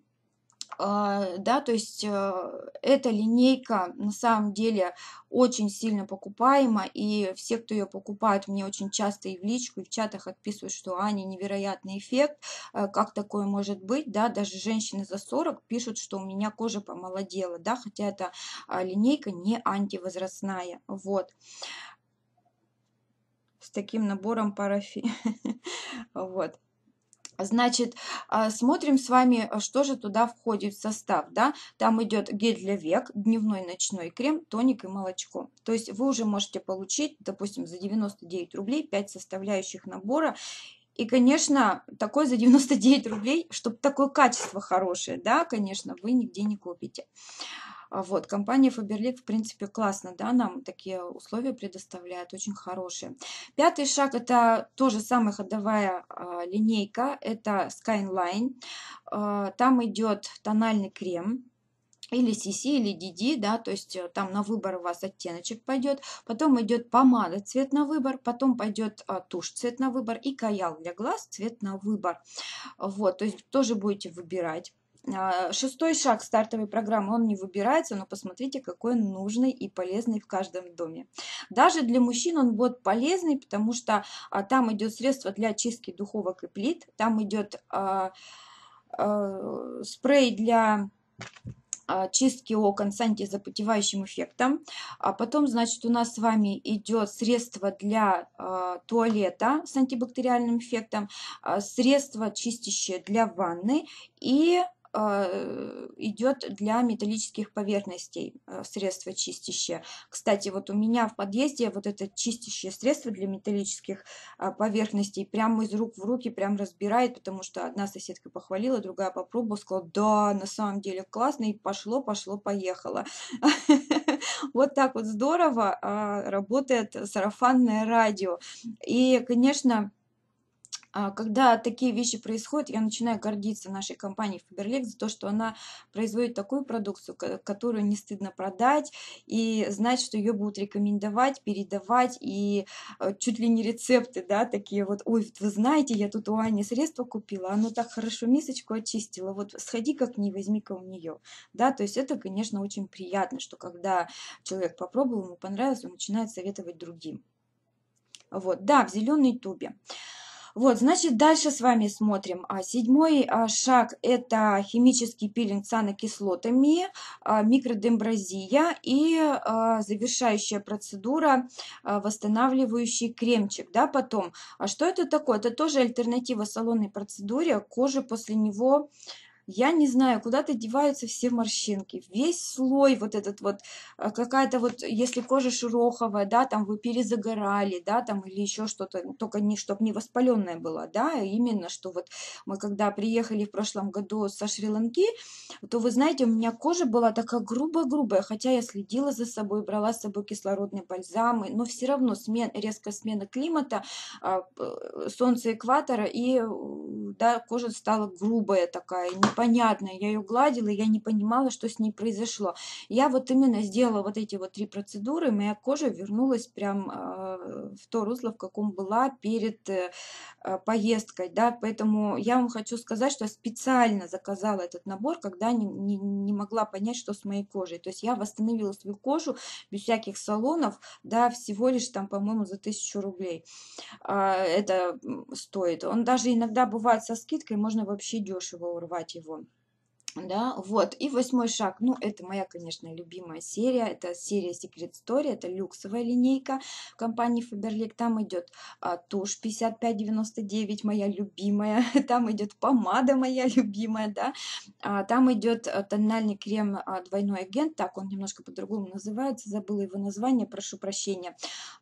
Да, то есть эта линейка на самом деле очень сильно покупаема, и все, кто ее покупают, мне очень часто и в личку, и в чатах отписывают, что Аня, невероятный эффект, как такое может быть, да, даже женщины за 40 пишут, что у меня кожа помолодела, да, хотя эта линейка не антивозрастная, вот, с таким набором парафин, вот. Значит, смотрим с вами, что же туда входит в состав. Да? Там идет гель для век, дневной ночной крем, тоник и молочко. То есть вы уже можете получить, допустим, за 99 рублей 5 составляющих набора. И, конечно, такой за 99 рублей, чтобы такое качество хорошее, да, конечно, вы нигде не купите. Вот, компания Faberlic, в принципе, классно, да, нам такие условия предоставляет, очень хорошие. Пятый шаг – это тоже самая ходовая линейка, это Skyline. Там идет тональный крем, или CC, или DD, да, то есть там на выбор у вас оттеночек пойдет, потом идет помада цвет на выбор, потом пойдет тушь цвет на выбор и каял для глаз цвет на выбор. Вот, то есть тоже будете выбирать. Шестой шаг стартовой программы, он не выбирается, но посмотрите, какой он нужный и полезный в каждом доме. Даже для мужчин он будет полезный, потому что там идет средство для чистки духовок и плит, там идет спрей для чистки окон с антизапотевающим эффектом. А потом, значит, у нас с вами идет средство для туалета с антибактериальным эффектом, средство чистящее для ванны и идет для металлических поверхностей средство чистящее. Кстати, вот у меня в подъезде вот это чистящее средство для металлических поверхностей прямо из рук в руки прям разбирает, потому что одна соседка похвалила, другая попробовала, сказала, да, на самом деле классно, и пошло, поехало. Вот так вот здорово работает сарафанное радио. И, конечно, когда такие вещи происходят, я начинаю гордиться нашей компанией Faberlic за то, что она производит такую продукцию, которую не стыдно продать, и знать, что ее будут рекомендовать, передавать, и чуть ли не рецепты, да, такие вот, ой, вы знаете, я тут у Ани средство купила, оно так хорошо мисочку очистило, вот сходи-ка к ней, возьми-ка у нее, да, то есть это, конечно, очень приятно, что когда человек попробовал, ему понравилось, он начинает советовать другим. Вот, да, в зеленой тубе. Вот, значит, дальше с вами смотрим. Седьмой шаг – это химический пилинг с анокислотами, микродембразия и завершающая процедура восстанавливающий кремчик. Да, потом, что это такое? Это тоже альтернатива салонной процедуре. Кожа после него... Я не знаю, куда-то деваются все морщинки. Весь слой вот этот вот, какая-то вот, если кожа шероховая, да, там вы перезагорали, да, там или еще что-то, только не, чтобы не воспаленная была, да, именно, что вот мы когда приехали в прошлом году со Шри-Ланки, то вы знаете, у меня кожа была такая грубая-грубая, хотя я следила за собой, брала с собой кислородные бальзамы, но все равно резкая смена климата, солнце экватора, и да, кожа стала грубая такая, непонятная. Я ее гладила, я не понимала, что с ней произошло. Я вот именно сделала вот эти вот 3 процедуры, и моя кожа вернулась прям в то русло, в каком была перед поездкой, да, поэтому я вам хочу сказать, что я специально заказала этот набор, когда не могла понять, что с моей кожей. То есть я восстановила свою кожу без всяких салонов, да, всего лишь там, по-моему, за 1000 рублей это стоит. Он даже иногда бывает со скидкой, можно вообще дешево урвать его. Да, вот. И 8 шаг. Ну, это моя, конечно, любимая серия. Это серия Secret Story. Это люксовая линейка компании Faberlic. Там идет тушь 5599, моя любимая. Там идет помада моя любимая, да. Там идет тональный крем двойной агент. Так, он немножко по-другому называется. Забыла его название, прошу прощения.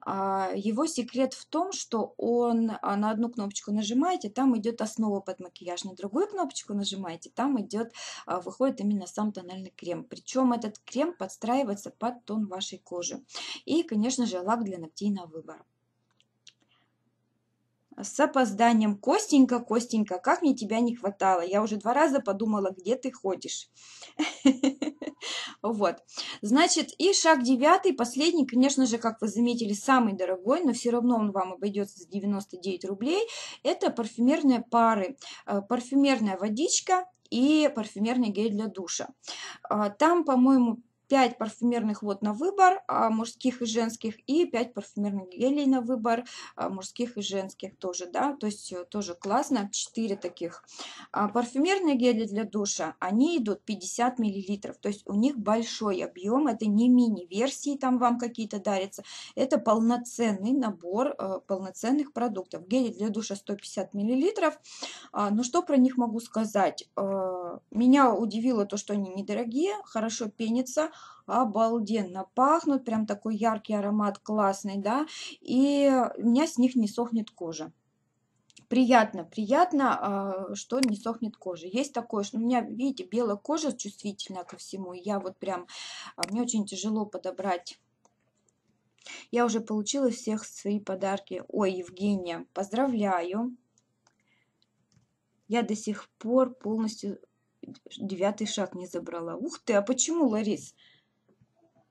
Его секрет в том, что он на одну кнопочку нажимаете, там идет основа под макияж. На другую кнопочку нажимаете, там идет выходит именно сам тональный крем. Причем этот крем подстраивается под тон вашей кожи. И, конечно же, лак для ногтей на выбор. С опозданием. Костенька, Костенька, как мне тебя не хватало. Я уже 2 раза подумала, где ты ходишь. Вот. Значит, и шаг 9, последний, конечно же, как вы заметили, самый дорогой, но все равно он вам обойдется за 99 рублей. Это парфюмерные пары. Парфюмерная водичка и парфюмерный гель для душа. Там, по-моему, 5 парфюмерных вод на выбор, мужских и женских, и 5 парфюмерных гелей на выбор, мужских и женских тоже, да, то есть тоже классно, 4 таких. Парфюмерные гели для душа, они идут 50 мл, то есть у них большой объем, это не мини-версии, там вам какие-то дарятся, это полноценный набор полноценных продуктов. Гели для душа 150 мл. Ну, что про них могу сказать? Меня удивило то, что они недорогие, хорошо пенятся, обалденно пахнут, прям такой яркий аромат, классный, да, и у меня с них не сохнет кожа. Приятно, что не сохнет кожа. Есть такое, что у меня, видите, белая кожа чувствительная ко всему, и я вот прям, мне очень тяжело подобрать. Я уже получила всех свои подарки. Ой, Евгения, поздравляю. Я до сих пор полностью 9 шаг не забрала. Ух ты, а почему, Ларис?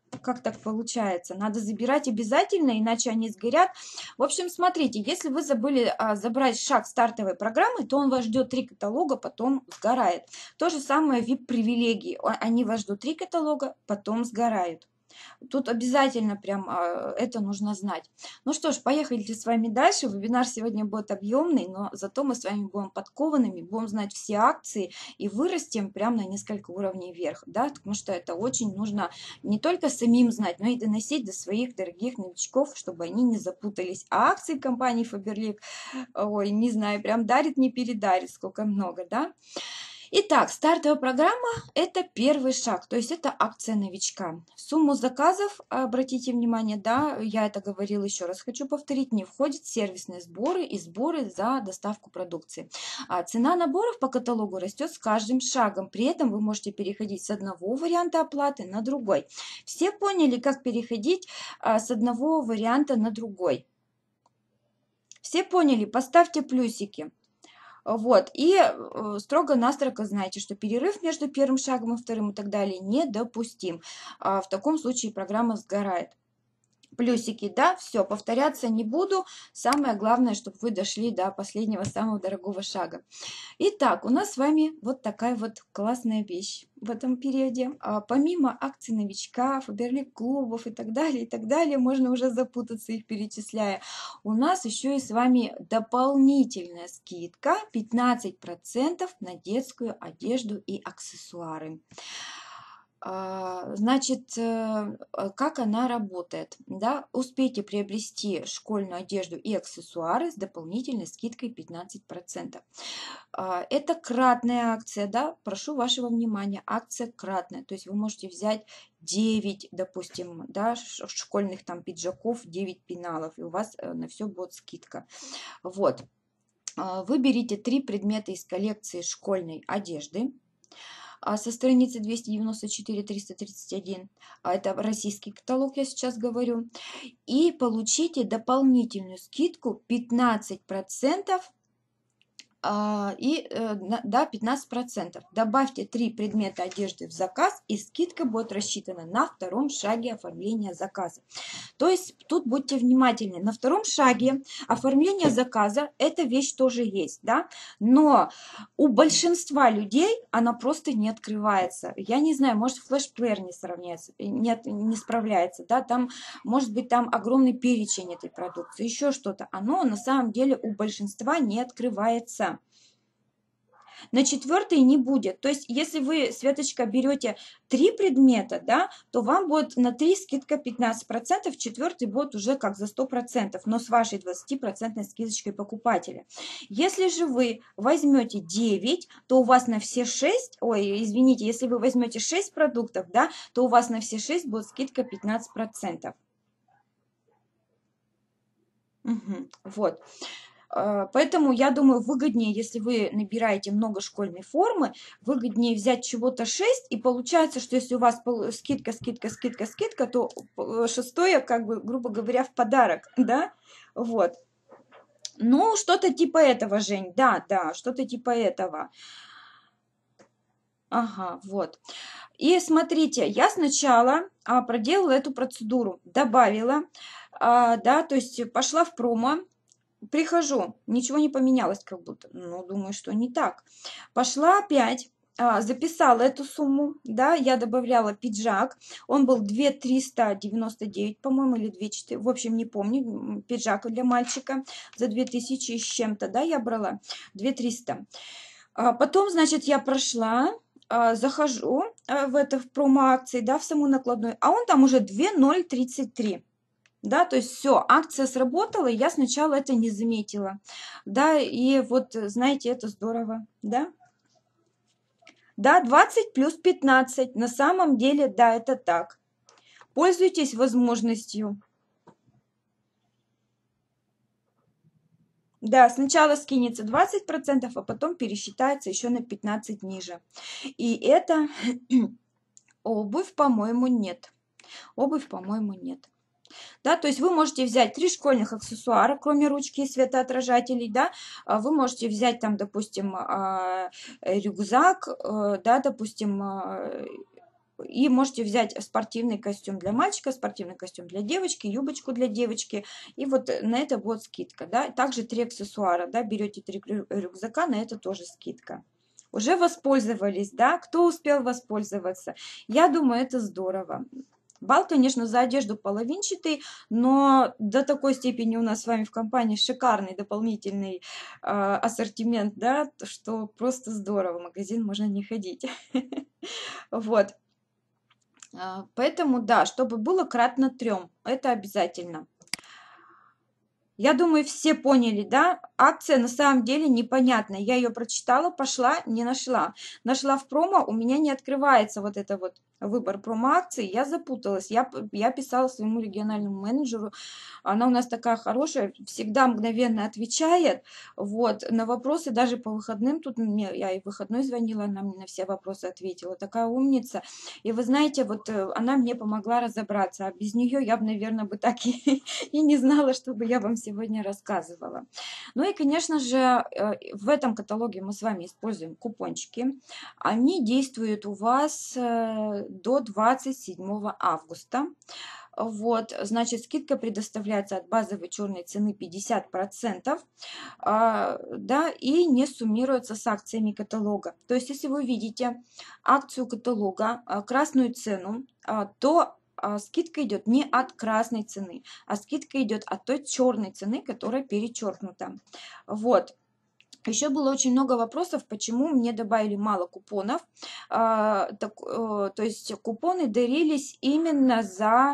Как так получается? Надо забирать обязательно, иначе они сгорят. В общем, смотрите, если вы забыли забрать шаг стартовой программы, то он вас ждет 3 каталога, потом сгорает. То же самое VIP-привилегии. Они вас ждут 3 каталога, потом сгорают. Тут обязательно прям это нужно знать. Ну что ж, поехали с вами дальше. Вебинар сегодня будет объемный, но зато мы с вами будем подкованными, будем знать все акции и вырастем прям на несколько уровней вверх, да, потому что это очень нужно не только самим знать, но и доносить до своих дорогих новичков, чтобы они не запутались. А акции компании Faberlic, ой, не знаю, прям дарит, не передарит, сколько много, да. Итак, стартовая программа – это первый шаг, то есть это акция новичка. В сумму заказов, обратите внимание, да, я это говорила, еще раз хочу повторить, не входят сервисные сборы и сборы за доставку продукции. Цена наборов по каталогу растет с каждым шагом, при этом вы можете переходить с одного варианта оплаты на другой. Все поняли, как переходить с одного варианта на другой? Все поняли? Поставьте плюсики. Вот, и строго-настрого знаете, что перерыв между первым шагом и вторым и так далее недопустим. В таком случае программа сгорает. Плюсики, да, все, повторяться не буду. Самое главное, чтобы вы дошли до последнего самого дорогого шага. Итак, у нас с вами вот такая вот классная вещь в этом периоде. Помимо акций новичка, Faberlic клубов и так далее, можно уже запутаться их перечисляя. У нас еще и с вами дополнительная скидка 15% на детскую одежду и аксессуары. Значит, как она работает? Да? Успейте приобрести школьную одежду и аксессуары с дополнительной скидкой 15%. Это кратная акция, да? Прошу вашего внимания, акция кратная. То есть вы можете взять 9, допустим, да, школьных там пиджаков, 9 пеналов, и у вас на все будет скидка. Вот. Выберите 3 предмета из коллекции школьной одежды. Со страницы 294-331, это российский каталог, я сейчас говорю, и получите дополнительную скидку 15%, да, 15%. Добавьте 3 предмета одежды в заказ, и скидка будет рассчитана на втором шаге оформления заказа. То есть тут будьте внимательны. На втором шаге оформления заказа эта вещь тоже есть, да, но у большинства людей она просто не открывается. Я не знаю, может флеш-плеер не сравняется, не справляется, да, там может быть там огромный перечень этой продукции, еще что-то. Оно на самом деле у большинства не открывается. На 4 не будет. То есть, если вы, Светочка, берете 3 предмета, да, то вам будет на 3 скидка 15%, 4 будет уже как за 100%, но с вашей 20% скидочкой покупателя. Если же вы возьмете 9, то у вас на все 6, ой, извините, если вы возьмете 6 продуктов, да, то у вас на все 6 будет скидка 15%. Вот. Поэтому я думаю, выгоднее, если вы набираете много школьной формы, выгоднее взять чего-то 6, и получается, что если у вас скидка, то 6, как бы, грубо говоря, в подарок, да, вот. Ну, что-то типа этого, Жень, да, что-то типа этого. Ага, вот. И смотрите, я сначала проделала эту процедуру, добавила, да, то есть пошла в промо, прихожу, ничего не поменялось как будто. Ну, думаю, что не так. Пошла опять, записала эту сумму, да, я добавляла пиджак. Он был 2399, по-моему, или 2400, в общем, не помню, пиджак для мальчика за 2000 с чем-то, да, я брала 2300. Потом, значит, я прошла, захожу в промо-акции, да, в саму накладную, а он там уже 2033. Да, то есть все, акция сработала, и я сначала это не заметила. Да, и вот, знаете, это здорово, да? Да, 20 плюс 15. На самом деле, да, это так. Пользуйтесь возможностью. Да, сначала скинется 20%, а потом пересчитается еще на 15 ниже. И это обувь, по-моему, нет. Обувь, по-моему, нет. Да, то есть вы можете взять 3 школьных аксессуара, кроме ручки и светоотражателей, да, вы можете взять там, допустим, рюкзак, да, допустим, И можете взять спортивный костюм для мальчика, спортивный костюм для девочки, юбочку для девочки. И вот на это будет скидка. Да? Также 3 аксессуара. Да? Берете 3 рюкзака, на это тоже скидка. Уже воспользовались, да? Кто успел воспользоваться? Я думаю, это здорово. Бал, конечно, за одежду половинчатый, но до такой степени у нас с вами в компании шикарный дополнительный ассортимент, да, что просто здорово. В магазин можно не ходить. Вот. Поэтому, да, чтобы было кратно 3, это обязательно. Я думаю, все поняли, да? Акция на самом деле непонятная. Я ее прочитала, пошла, не нашла. Нашла в промо, у меня не открывается вот это вот выбор промо-акций. Я запуталась. Я писала своему региональному менеджеру. Она у нас такая хорошая, всегда мгновенно отвечает. Вот, на вопросы даже по выходным. Тут мне, я и в выходной звонила, она мне на все вопросы ответила. Такая умница. И вы знаете, вот она мне помогла разобраться. А без нее я бы, наверное, бы так и не знала, чтобы я вам сегодня рассказывала. Ну и, конечно же, в этом каталоге мы с вами используем купончики. Они действуют у вас до 27 августа. Вот, значит, скидка предоставляется от базовой черной цены 50%, да, и не суммируется с акциями каталога. То есть, если вы видите акцию каталога, красную цену, то скидка идет не от красной цены, а скидка идет от той черной цены, которая перечеркнута. Вот. Еще было очень много вопросов, почему мне добавили мало купонов. То есть купоны дарились именно за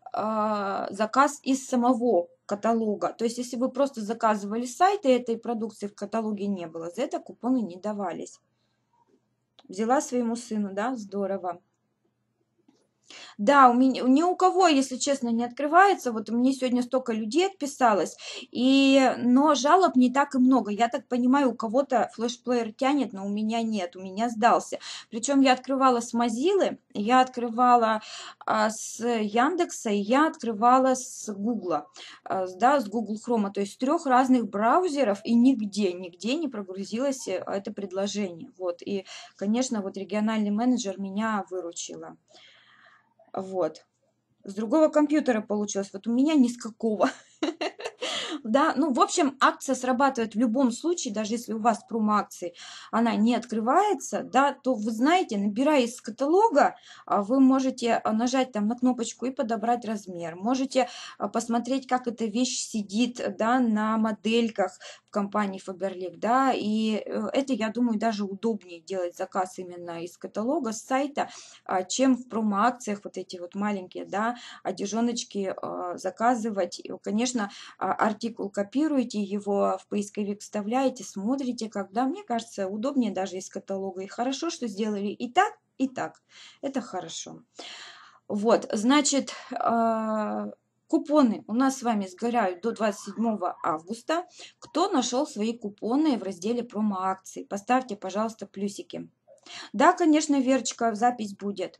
заказ из самого каталога. То есть если вы просто заказывали с сайта, этой продукции в каталоге не было, за это купоны не давались. Взяла своему сыну, да, здорово. Да, у меня, ни у кого, если честно, не открывается. Вот мне сегодня столько людей отписалось, но жалоб не так и много. Я так понимаю, у кого-то флешплеер тянет, но у меня нет, у меня сдался. Причем я открывала с Mozilla, я открывала с Яндекса, и я открывала с Гугла, да, с Google Chrome, то есть с 3 разных браузеров, и нигде не прогрузилось это предложение. Вот, и, конечно, вот региональный менеджер меня выручила. Вот. С другого компьютера получилось. Вот у меня ни с какого. Да, ну, в общем, акция срабатывает в любом случае, даже если у вас промо-акции она не открывается, да, то вы знаете, набирая из каталога, вы можете нажать там на кнопочку и подобрать размер. Можете посмотреть, как эта вещь сидит, да, на модельках в компании Faberlic, да, и это, я думаю, даже удобнее делать заказ именно из каталога, с сайта, чем в промо-акциях вот эти вот маленькие, да, одежоночки заказывать. И, конечно, артикул копируете, его в поисковик вставляете, смотрите, когда, мне кажется, удобнее даже из каталога. И хорошо, что сделали и так, и так. Это хорошо. Вот, значит, купоны у нас с вами сгорают до 27 августа. Кто нашел свои купоны в разделе промо-акции? Поставьте, пожалуйста, плюсики. Да, конечно, Верочка, запись будет.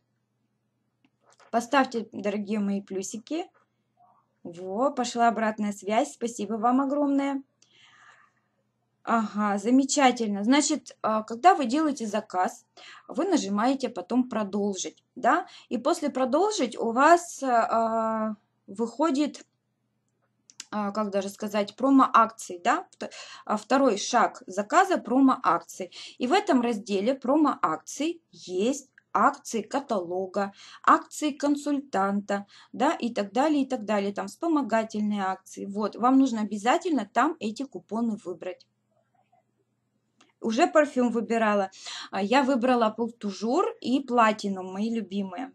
Поставьте, дорогие мои, плюсики. Во, пошла обратная связь. Спасибо вам огромное. Ага, замечательно. Значит, когда вы делаете заказ, вы нажимаете потом «Продолжить», да? И после «Продолжить» у вас выходит, как даже сказать, промо-акции, да? Второй шаг заказа — промо-акции. И в этом разделе промо-акций есть акции каталога, акции консультанта, да, и так далее, там вспомогательные акции. Вот, вам нужно обязательно там эти купоны выбрать. Уже парфюм выбирала. Я выбрала Пур и Платинум, мои любимые.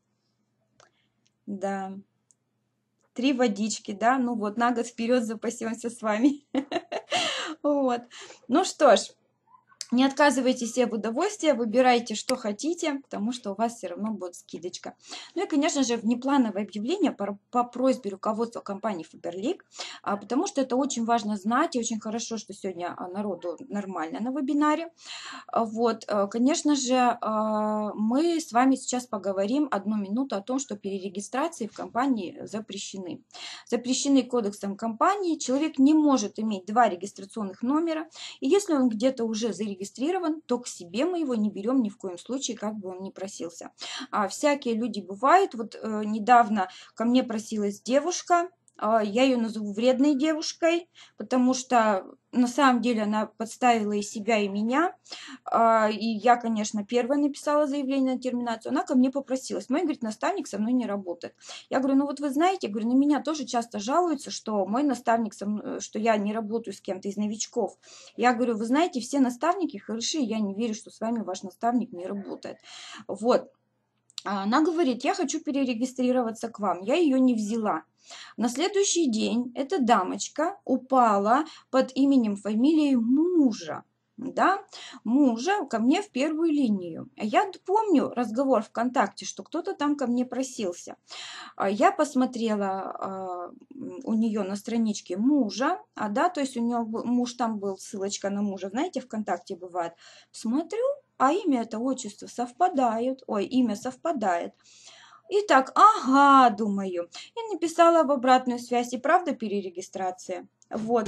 Да. 3 водички, да, ну вот, на год вперед запасемся с вами. Вот. Ну что ж. Не отказывайте себе в удовольствии, выбирайте, что хотите, потому что у вас все равно будет скидочка. Ну и, конечно же, внеплановое объявление по просьбе руководства компании Faberlic, потому что это очень важно знать, и очень хорошо, что сегодня народу нормально на вебинаре. Вот, конечно же, мы с вами сейчас поговорим 1 минуту о том, что перерегистрации в компании запрещены. Запрещены кодексом компании, человек не может иметь 2 регистрационных номера, и если он где-то уже зарегистрирован, зарегистрирован, то к себе мы его не берем ни в коем случае, как бы он ни просился. Всякие люди бывают. Вот недавно ко мне просилась девушка, я ее назову вредной девушкой, потому что на самом деле она подставила и себя, и меня. И я, конечно, первая написала заявление на терминацию. Она ко мне попросилась. Мой, говорит, наставник со мной не работает. Я говорю, ну вот вы знаете, говорю, на меня тоже часто жалуются, что мой наставник, что я не работаю с кем-то из новичков. Я говорю, вы знаете, все наставники хороши, я не верю, что с вами ваш наставник не работает. Вот. Она говорит, я хочу перерегистрироваться к вам. Я ее не взяла. На следующий день эта дамочка упала под именем, фамилией мужа. Да, мужа ко мне в первую линию. Я помню разговор ВКонтакте, что кто-то там ко мне просился. Я посмотрела у нее на страничке мужа, да, то есть у нее муж там был, ссылочка на мужа, знаете, ВКонтакте бывает. Смотрю, а имя это отчество совпадает, имя совпадает. И так, ага, думаю, и написала в обратную связь, и правда перерегистрация. Вот.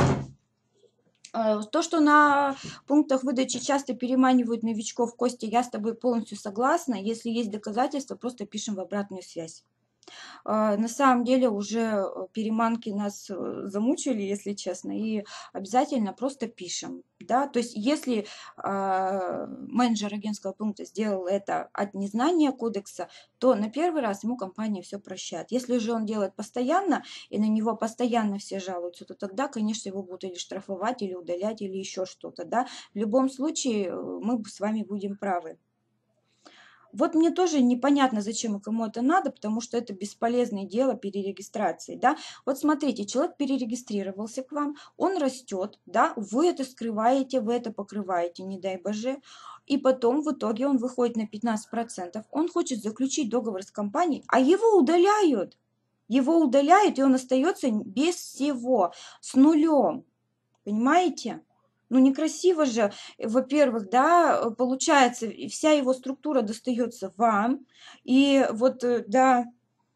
То, что на пунктах выдачи часто переманивают новичков, Костя, я с тобой полностью согласна. Если есть доказательства, просто пишем в обратную связь. На самом деле уже переманки нас замучили, если честно, и обязательно просто пишем. Да? То есть если менеджер агентского пункта сделал это от незнания кодекса, то на первый раз ему компания все прощает. Если же он делает постоянно, и на него постоянно все жалуются, то тогда, конечно, его будут или штрафовать, или удалять, или еще что-то. Да? В любом случае мы с вами будем правы. Вот мне тоже непонятно, зачем и кому это надо, потому что это бесполезное дело перерегистрации, да. Вот смотрите, человек перерегистрировался к вам, он растет, да, вы это скрываете, вы это покрываете, не дай боже, и потом в итоге он выходит на 15%, он хочет заключить договор с компанией, а его удаляют, и он остается без всего, с нулем, понимаете? Ну, некрасиво же, во-первых, да, получается, вся его структура достается вам, и вот, да,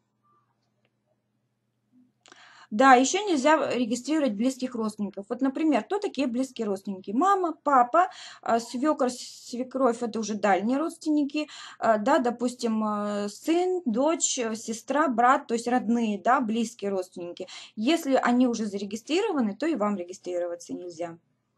еще нельзя регистрировать близких родственников. Вот, например, кто такие близкие родственники? Мама, папа, свекр, свекровь, это уже дальние родственники, да, допустим, сын, дочь, сестра, брат, то есть родные, да, близкие родственники. Если они уже зарегистрированы, то и вам регистрироваться нельзя.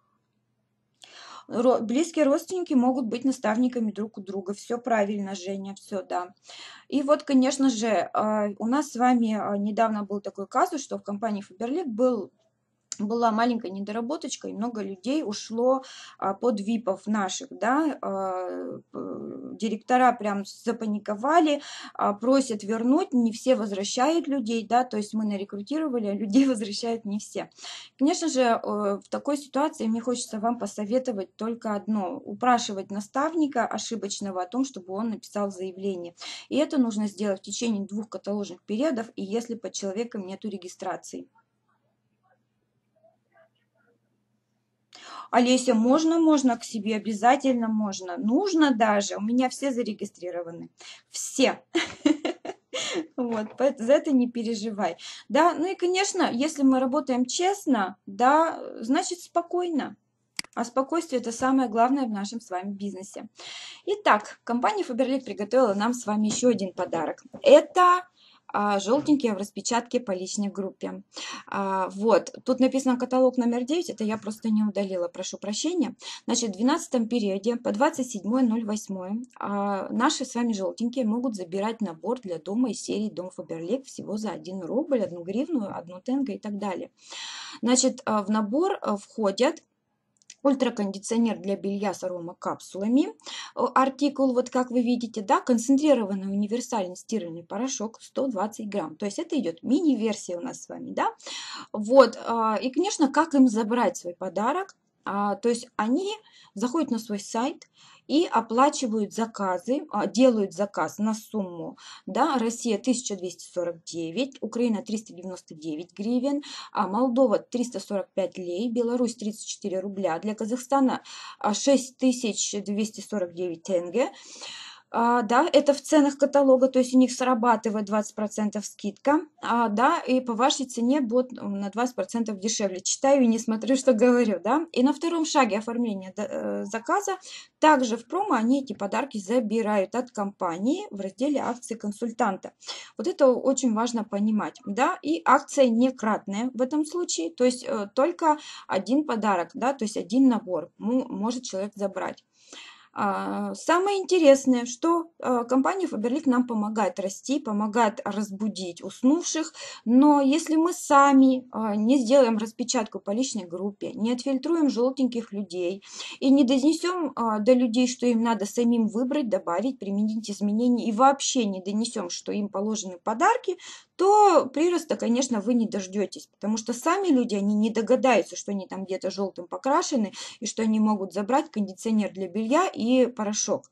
Близкие родственники могут быть наставниками друг у друга. Все правильно, Женя, все, да. И вот, конечно же, у нас с вами недавно был такой казус, что в компании Faberlic была маленькая недоработочка, и много людей ушло под ВИПов наших, да, директора прям запаниковали, просят вернуть, не все возвращают людей, да, то есть мы нарекрутировали, а людей возвращают не все. Конечно же, в такой ситуации мне хочется вам посоветовать только одно: упрашивать наставника ошибочного о том, чтобы он написал заявление. И это нужно сделать в течение 2 каталожных периодов, и если под человеком нету регистрации. Олеся, можно к себе, обязательно можно. Нужно даже, у меня все зарегистрированы. Все. Вот, за это не переживай. Да, ну и, конечно, если мы работаем честно, да, значит спокойно. А спокойствие – это самое главное в нашем с вами бизнесе. Итак, компания Faberlic приготовила нам с вами еще один подарок. Это желтенькие в распечатке по личной группе. Вот, тут написано каталог номер 9, это я просто не удалила, прошу прощения. Значит, в 12 периоде по 27.08 наши с вами желтенькие могут забирать набор для дома из серии Дом Faberlic всего за 1 рубль, 1 гривну, 1 тенге и так далее. Значит, в набор входят ультракондиционер для белья с аромакапсулами, артикул, вот как вы видите, да, концентрированный универсальный стиральный порошок 120 грамм. То есть это идет мини-версия у нас с вами, да. Вот, и, конечно, как им забрать свой подарок? То есть они заходят на свой сайт и оплачивают заказы, делают заказ на сумму, да, Россия 1249, Украина 399 гривен, Молдова 345 лей, Беларусь 34 рубля, для Казахстана 6249 тенге. Да, это в ценах каталога, то есть у них срабатывает 20% скидка, да, и по вашей цене будет на 20% дешевле. Читаю и не смотрю, что говорю, да. И на втором шаге оформления заказа также в промо они эти подарки забирают от компании в разделе акции консультанта. Вот это очень важно понимать, да. И акция не кратная в этом случае, то есть только один подарок, да, то есть один набор может человек забрать. Самое интересное, что компания Faberlic нам помогает расти, помогает разбудить уснувших, но если мы сами не сделаем распечатку по личной группе, не отфильтруем желтеньких людей и не донесем до людей, что им надо самим выбрать, добавить, применить изменения и вообще не донесем, что им положены подарки, то прироста, конечно, вы не дождетесь, потому что сами люди, они не догадаются, что они там где-то желтым покрашены и что они могут забрать кондиционер для белья и порошок.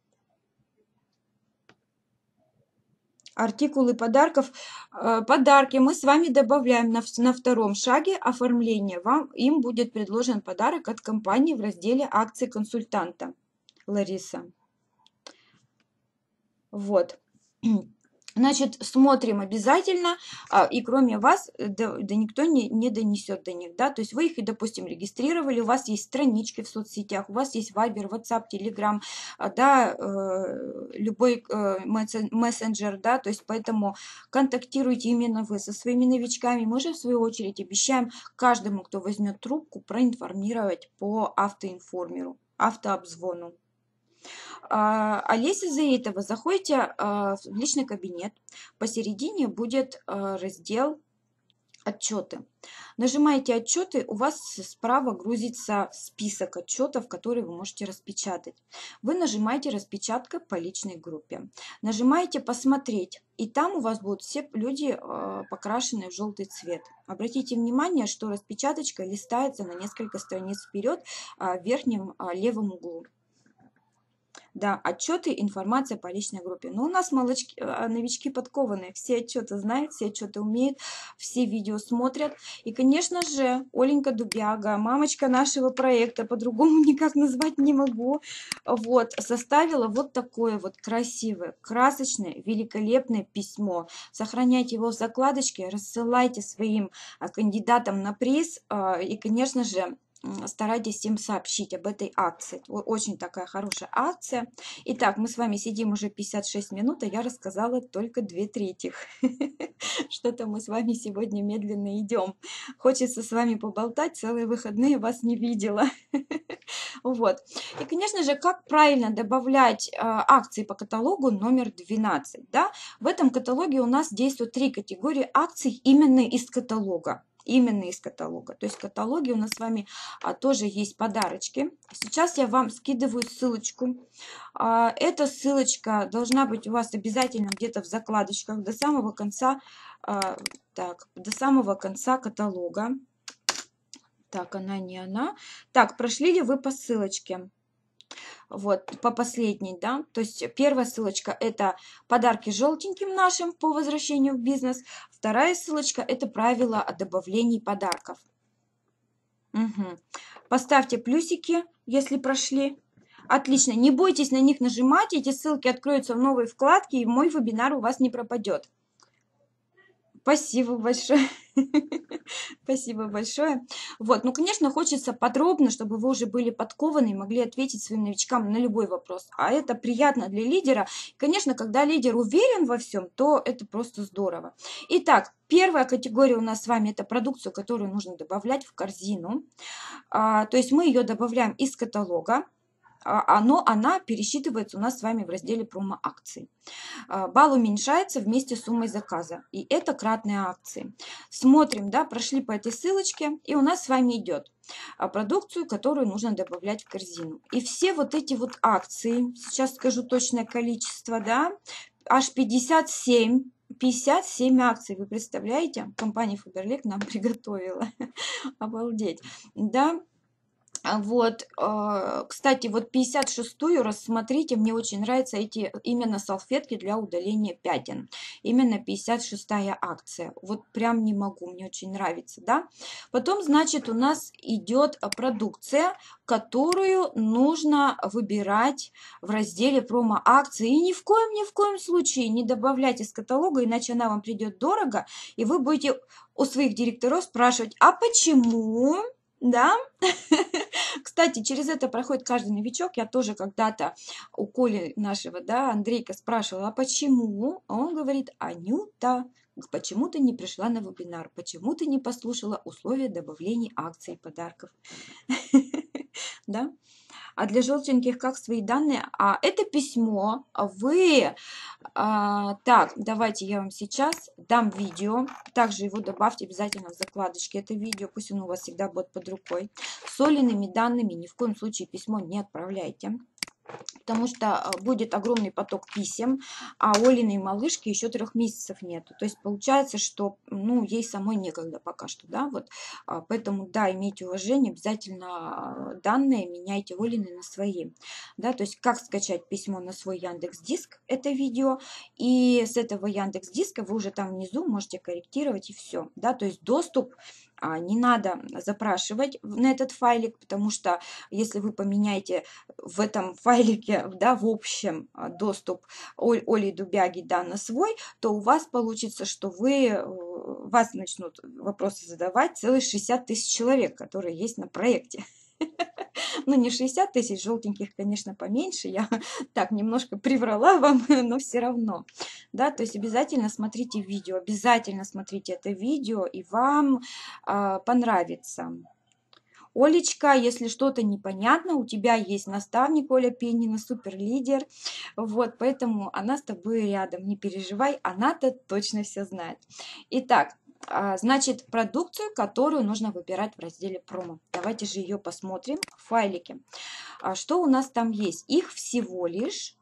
Артикулы подарков. Подарки мы с вами добавляем на втором шаге оформления. Им будет предложен подарок от компании в разделе акции консультанта. Лариса. Вот. Значит, смотрим обязательно, и кроме вас, да никто не донесет до них, да, то есть вы их, допустим, регистрировали, у вас есть странички в соцсетях, у вас есть Viber, WhatsApp, Telegram, да, любой мессенджер, да, то есть поэтому контактируйте именно вы со своими новичками. Мы же, в свою очередь, обещаем каждому, кто возьмет трубку, проинформировать по автоинформеру, автообзвону. Олеся Заитова, заходите в личный кабинет, посередине будет раздел «Отчеты». Нажимаете «Отчеты», у вас справа грузится список отчетов, которые вы можете распечатать. Вы нажимаете «Распечатка по личной группе». Нажимаете «Посмотреть», и там у вас будут все люди покрашенные в желтый цвет. Обратите внимание, что распечаточка листается на несколько страниц вперед в верхнем левом углу. Да, отчеты, информация по личной группе. Но у нас новички подкованные, все отчеты знают, все отчеты умеют, все видео смотрят. И, конечно же, Оленька Дубяга, мамочка нашего проекта, по-другому никак назвать не могу, вот, составила вот такое вот красивое, красочное, великолепное письмо. Сохраняйте его в закладочке, рассылайте своим кандидатам на приз и, конечно же, старайтесь им сообщить об этой акции. Очень такая хорошая акция. Итак, мы с вами сидим уже 56 минут, а я рассказала только 2/3. Что-то мы с вами сегодня медленно идем. Хочется с вами поболтать, целые выходные вас не видела. Вот. И, конечно же, как правильно добавлять акции по каталогу номер 12. Да? В этом каталоге у нас действуют 3 категории акций именно из каталога. Именно из каталога. То есть в каталоге у нас с вами тоже есть подарочки. Сейчас я вам скидываю ссылочку. Эта ссылочка должна быть у вас обязательно где-то в закладочках до самого конца, до самого конца каталога. Так, она не она. Так, прошли ли вы по ссылочке? Вот, по последней, да, то есть первая ссылочка – это подарки желтеньким нашим по возвращению в бизнес, вторая ссылочка – это правила о добавлении подарков. Угу. Поставьте плюсики, если прошли. Отлично, не бойтесь на них нажимать, эти ссылки откроются в новой вкладке, и мой вебинар у вас не пропадет. Спасибо большое. Спасибо большое. Вот, ну, конечно, хочется подробно, чтобы вы уже были подкованы и могли ответить своим новичкам на любой вопрос. А это приятно для лидера. Конечно, когда лидер уверен во всем, то это просто здорово. Итак, первая категория у нас с вами это продукцию, которую нужно добавлять в корзину. То есть мы ее добавляем из каталога. Она пересчитывается у нас с вами в разделе промо-акций. Балл уменьшается вместе с суммой заказа. И это кратные акции. Смотрим, да, прошли по этой ссылочке. И у нас с вами идет продукцию, которую нужно добавлять в корзину. И все вот эти вот акции, сейчас скажу точное количество, да, аж 57 акций, вы представляете? Компания Faberlic нам приготовила. Обалдеть. Да. Вот, кстати, вот 56-ю рассмотрите, мне очень нравятся эти именно салфетки для удаления пятен. Именно 56-я акция. Вот прям не могу, мне очень нравится, да. Потом, значит, у нас идет продукция, которую нужно выбирать в разделе промо-акции. И ни в коем случае не добавляйте из каталога, иначе она вам придет дорого, и вы будете у своих директоров спрашивать, а почему? Да, кстати, через это проходит каждый новичок. Я тоже когда-то у Коли нашего, да, Андрейка спрашивала, а почему? А он говорит, Анюта, почему ты не пришла на вебинар? Почему ты не послушала условия добавления акций и подарков? Да? А для желтеньких как свои данные? А это письмо вы... так, давайте я вам сейчас дам видео. Также его добавьте обязательно в закладочке. Это видео, пусть оно у вас всегда будет под рукой. С Олиными данными ни в коем случае письмо не отправляйте. Потому что будет огромный поток писем, а Олиной малышки еще 3 месяцев нету. То есть получается, что ну, ей самой некогда пока что, да, вот. Поэтому, да, имейте уважение, обязательно данные меняйте Олины на свои, да, то есть как скачать письмо на свой Яндекс.Диск, это видео, и с этого Яндекс.Диска вы уже там внизу можете корректировать и все, да, то есть доступ не надо запрашивать на этот файлик, потому что если вы поменяете в этом файлике, да, в общем доступ Оли Дубяги, да, на свой, то у вас получится, что вас начнут вопросы задавать целых 60 тысяч человек, которые есть на проекте. Ну, не 60 тысяч, желтеньких, конечно, поменьше. Я так немножко приврала вам, но все равно. Да, то есть обязательно смотрите видео, обязательно смотрите это видео, и вам понравится. Олечка, если что-то непонятно, у тебя есть наставник Оля Пенина, суперлидер. Вот, поэтому она с тобой рядом. Не переживай, она-то точно все знает. Итак, значит, продукцию, которую нужно выбирать в разделе промо. Давайте же ее посмотрим в файлике. Что у нас там есть? Их всего лишь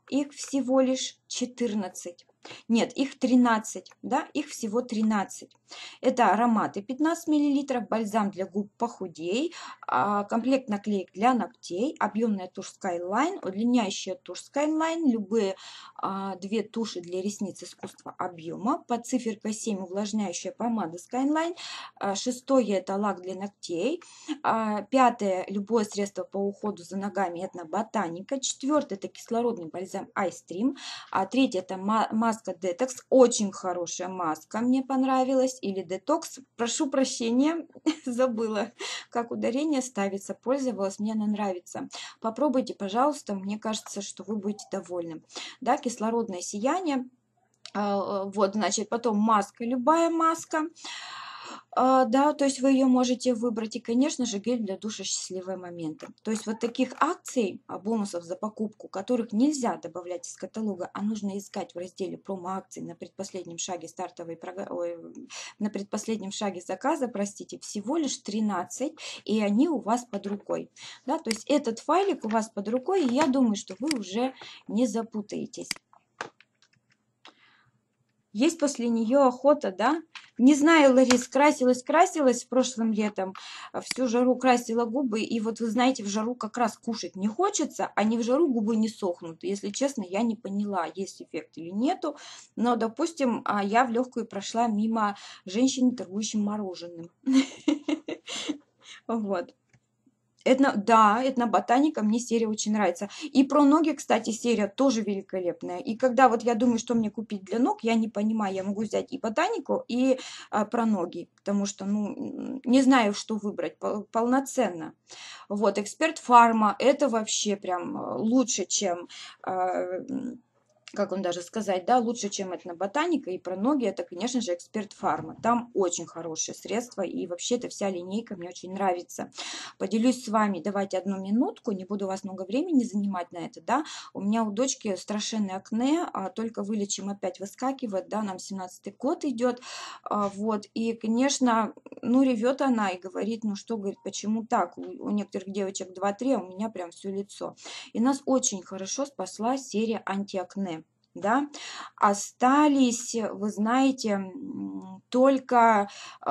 14. Нет, их 13, да, их всего 13. Это ароматы 15 мл, бальзам для губ «Похудей», комплект наклеек для ногтей, объемная тушь Skyline, удлиняющая тушь Skyline, любые 2 туши для ресниц искусства объема, под циферкой 7 увлажняющая помада Skyline, 6 это лак для ногтей, 5 любое средство по уходу за ногами, это ботаника, 4 это кислородный бальзам Ice Stream, 3 это маска Detox, очень хорошая маска, мне понравилась, или Detox, прошу прощения, забыла, как ударение ставится, пользовалась, мне она нравится. Попробуйте, пожалуйста, мне кажется, что вы будете довольны. Да, кислородное сияние, вот, значит, потом маска, любая маска. Да, то есть вы ее можете выбрать. И, конечно же, гель для душа «Счастливые моменты». То есть вот таких акций, бонусов за покупку, которых нельзя добавлять из каталога, а нужно искать в разделе промо-акций на предпоследнем шаге на предпоследнем шаге заказа, простите, всего лишь 13, и они у вас под рукой. Да, то есть этот файлик у вас под рукой, и я думаю, что вы уже не запутаетесь. Есть после нее охота, да? Не знаю, Ларис, красилась прошлым летом, всю жару красила губы, и вот вы знаете, в жару как раз кушать не хочется, а не в жару губы не сохнут. Если честно, я не поняла, есть эффект или нету, но, допустим, я в легкую прошла мимо женщины, торгующей мороженым. Вот. Да, этноботаника, мне серия очень нравится. И про ноги, кстати, серия тоже великолепная. И когда вот я думаю, что мне купить для ног, я не понимаю, я могу взять и ботанику, и про ноги, потому что, ну, не знаю, что выбрать полноценно. Вот, Эксперт Фарма, это вообще прям лучше, чем... как он даже сказать, да, лучше, чем этноботаника, и про ноги, это, конечно же, Эксперт Фарма. Там очень хорошие средства, и вообще эта вся линейка мне очень нравится. Поделюсь с вами, давайте 1 минутку, не буду вас много времени занимать на это, да. У меня у дочки страшенное акне, только вылечим, опять выскакивает, да, нам 17-й год идет, вот, и, конечно, ну, ревет она и говорит, ну, что, говорит, почему так? У некоторых девочек 2-3, а у меня прям все лицо. И нас очень хорошо спасла серия антиакне. да, остались, вы знаете, только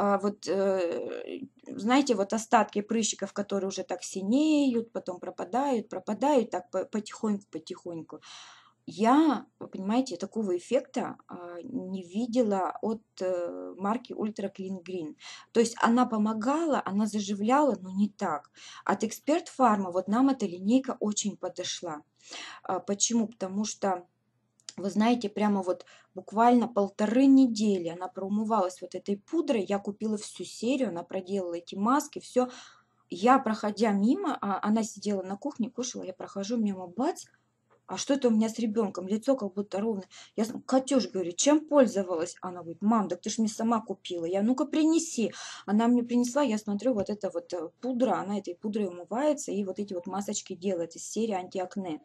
знаете, вот остатки прыщиков, которые уже так синеют, потом пропадают, пропадают, так потихоньку. Я, вы понимаете, такого эффекта не видела от марки Ultra Clean Green. То есть она помогала, она заживляла, но не так. От Expert Pharma вот нам эта линейка очень подошла. Почему? Потому что, вы знаете, прямо вот буквально 1,5 недели она проумывалась вот этой пудрой. Я купила всю серию, она проделала эти маски, все. Я, проходя мимо, она сидела на кухне, кушала, я прохожу мимо, бац, а что это у меня с ребенком? Лицо как будто ровное. Я говорю, Катюш, говорю, чем пользовалась? Она говорит, мам, так ты ж мне сама купила. Я, ну-ка принеси. Она мне принесла, я смотрю, вот эта вот пудра, она этой пудрой умывается и вот эти вот масочки делает из серии антиакне.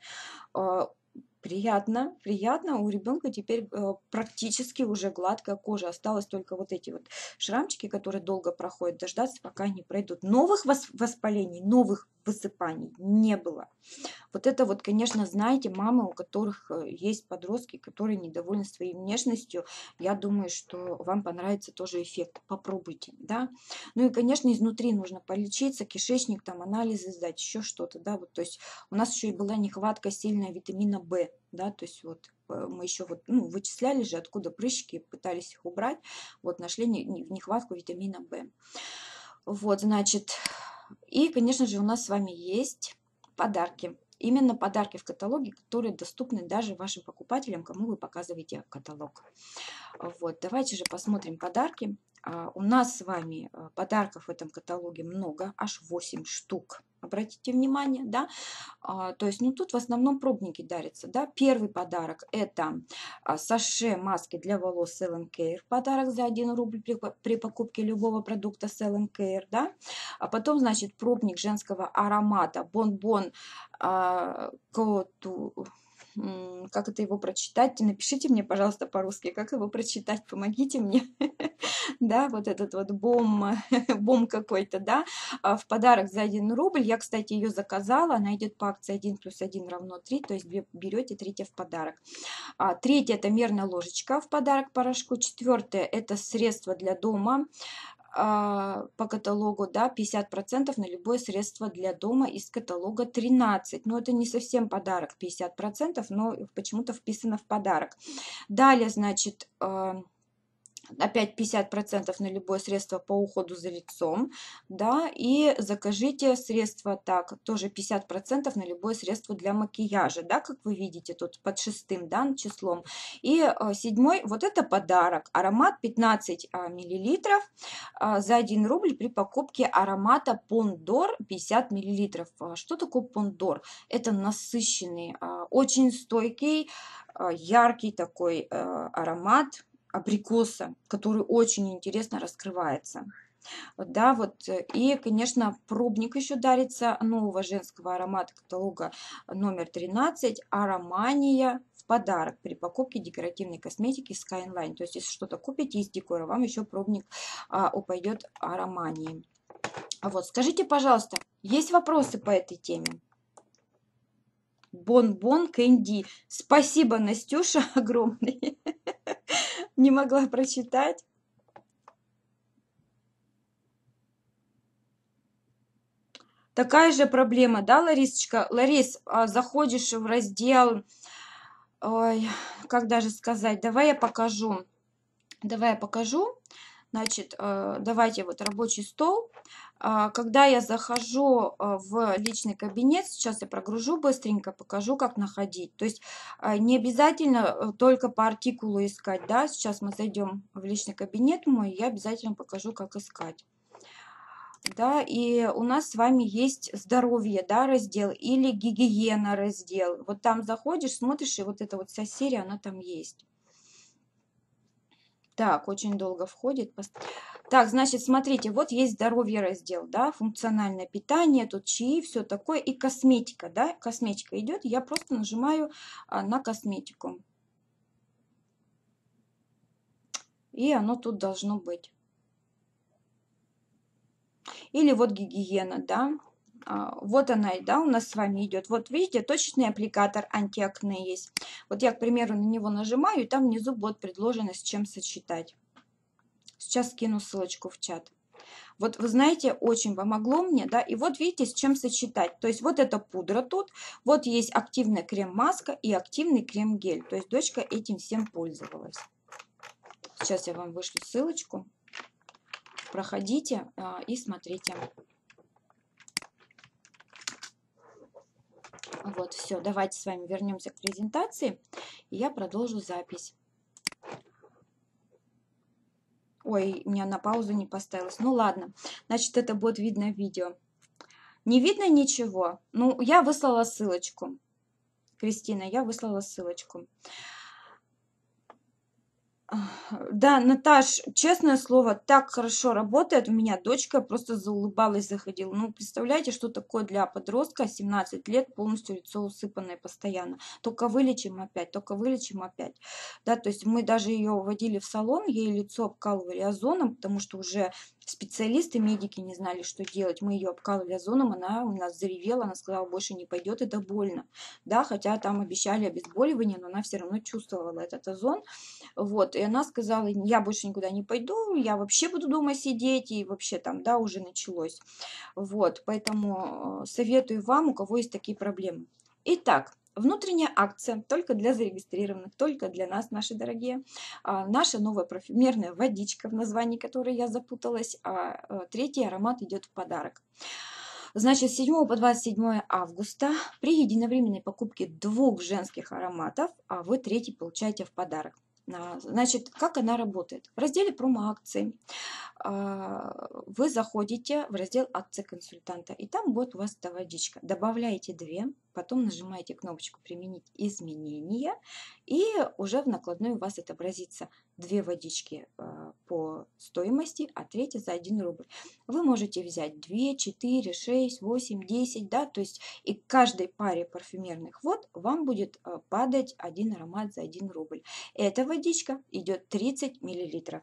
Приятно, приятно. У ребенка теперь практически уже гладкая кожа. Осталось только вот эти вот шрамчики, которые долго проходят, дождаться, пока они пройдут. Новых воспалений, новых высыпаний не было. Вот это вот, конечно, знаете, мамы, у которых есть подростки, которые недовольны своей внешностью, я думаю, что вам понравится тоже эффект. Попробуйте, да. Ну и, конечно, изнутри нужно полечиться, кишечник, там, анализы сдать, еще что-то, да. Вот, то есть у нас еще и была нехватка сильная витамина В, да, то есть вот мы еще вот, ну, вычисляли же, откуда прыщики, пытались их убрать, вот нашли нехватку витамина В. Вот, значит, и, конечно же, у нас с вами есть подарки. Именно подарки в каталоге, которые доступны даже вашим покупателям, кому вы показываете каталог. Вот, давайте же посмотрим подарки. У нас с вами подарков в этом каталоге много, аж 8 штук. Обратите внимание, да? То есть, ну, тут в основном пробники дарятся, да. Первый подарок – это саше маски для волос Sell Care. Подарок за 1 рубль при покупке любого продукта Sell Care, да. А потом, значит, пробник женского аромата Бон-Бон Коту. Как это его прочитать? Напишите мне, пожалуйста, по-русски, как его прочитать, помогите мне. Да, вот этот вот бом какой-то, да, в подарок за 1 рубль. Я, кстати, ее заказала, она идет по акции 1 + 1 = 3, то есть 2 берете, 3 в подарок. Третье – это мерная ложечка в подарок порошку. Четвертое – это средство для дома. По каталогу, да, 50% на любое средство для дома из каталога 13. Но это не совсем подарок 50%, но почему-то вписано в подарок. Далее, значит, опять 50% на любое средство по уходу за лицом, да, и закажите средства так, тоже 50% на любое средство для макияжа, да, как вы видите тут под 6, да, числом. И 7, вот это подарок, аромат 15 миллилитров за 1 рубль при покупке аромата Пондор 50 миллилитров. Что такое Пондор? Это насыщенный, очень стойкий, яркий такой аромат абрикоса, который очень интересно раскрывается. Да, вот, и, конечно, пробник еще дарится нового женского аромата каталога номер 13, Аромания в подарок при покупке декоративной косметики Skyline. То есть, если что-то купите из декора, вам еще пробник упадет Аромании. Вот, скажите, пожалуйста, есть вопросы по этой теме? Бон-бон Кэнди. Спасибо, Настюша, огромное. Не могла прочитать. Такая же проблема, да, Ларисочка? Ларис, заходишь в раздел, ой, как даже сказать, давай я покажу. Значит, давайте вот рабочий стол. Когда я захожу в личный кабинет, сейчас я прогружу быстренько, покажу, как находить. То есть не обязательно только по артикулу искать, да. Сейчас мы зайдем в личный кабинет мой, я обязательно покажу, как искать. Да, и у нас с вами есть здоровье, да, раздел, или гигиена раздел. Вот там заходишь, смотришь, и вот эта вот вся серия, она там есть. Так, очень долго входит. Так, значит, смотрите, вот есть здоровье раздел, да, функциональное питание, тут чаи, все такое, и косметика, да, косметика идет, я просто нажимаю на косметику. И оно тут должно быть. Или вот гигиена, да. Вот она, да, у нас с вами идет. Вот видите, точечный аппликатор антиакне есть. Вот я, к примеру, на него нажимаю, и там внизу будет предложено, с чем сочетать. Сейчас скину ссылочку в чат. Вот вы знаете, очень помогло мне, да, и вот видите, с чем сочетать. То есть вот эта пудра тут, вот есть активная крем-маска и активный крем-гель. То есть дочка этим всем пользовалась. Сейчас я вам вышлю ссылочку. Проходите и смотрите. Вот, все, давайте с вами вернемся к презентации, и я продолжу запись. Ой, у меня на паузу не поставилось. Ну ладно, значит, это будет видно в видео. Не видно ничего? Ну, я выслала ссылочку. Кристина, я выслала ссылочку. Да, Наташ, честное слово, так хорошо работает. У меня дочка просто заулыбалась, заходила. Ну, представляете, что такое для подростка 17 лет, полностью лицо усыпанное постоянно. Только вылечим опять, только вылечим опять. Да, то есть мы даже ее водили в салон, ей лицо обкалывали озоном, потому что уже специалисты, медики не знали, что делать. Мы ее обкалывали озоном, она у нас заревела, она сказала, больше не пойдет, это больно. Да, хотя там обещали обезболивание, но она все равно чувствовала этот озон. Вот, и она сказала, я больше никуда не пойду, я вообще буду дома сидеть, и вообще там, да, уже началось. Вот, поэтому советую вам, у кого есть такие проблемы. Итак, внутренняя акция только для зарегистрированных, только для нас, наши дорогие. Наша новая парфюмерная водичка, в названии которой я запуталась, третий аромат идет в подарок. Значит, с 7 по 27 августа при единовременной покупке 2 женских ароматов вы третий получаете в подарок. Значит, как она работает? В разделе промо-акции вы заходите в раздел акции консультанта, и там будет у вас эта водичка. Добавляете 2, потом нажимаете кнопочку «Применить изменения», и уже в накладной у вас отобразится 2 водички по стоимости, а третья за 1 рубль. Вы можете взять 2, 4, 6, 8, 10, да, то есть и к каждой паре парфюмерных вод вам будет падать 1 аромат за 1 рубль. Эта водичка идет 30 миллилитров.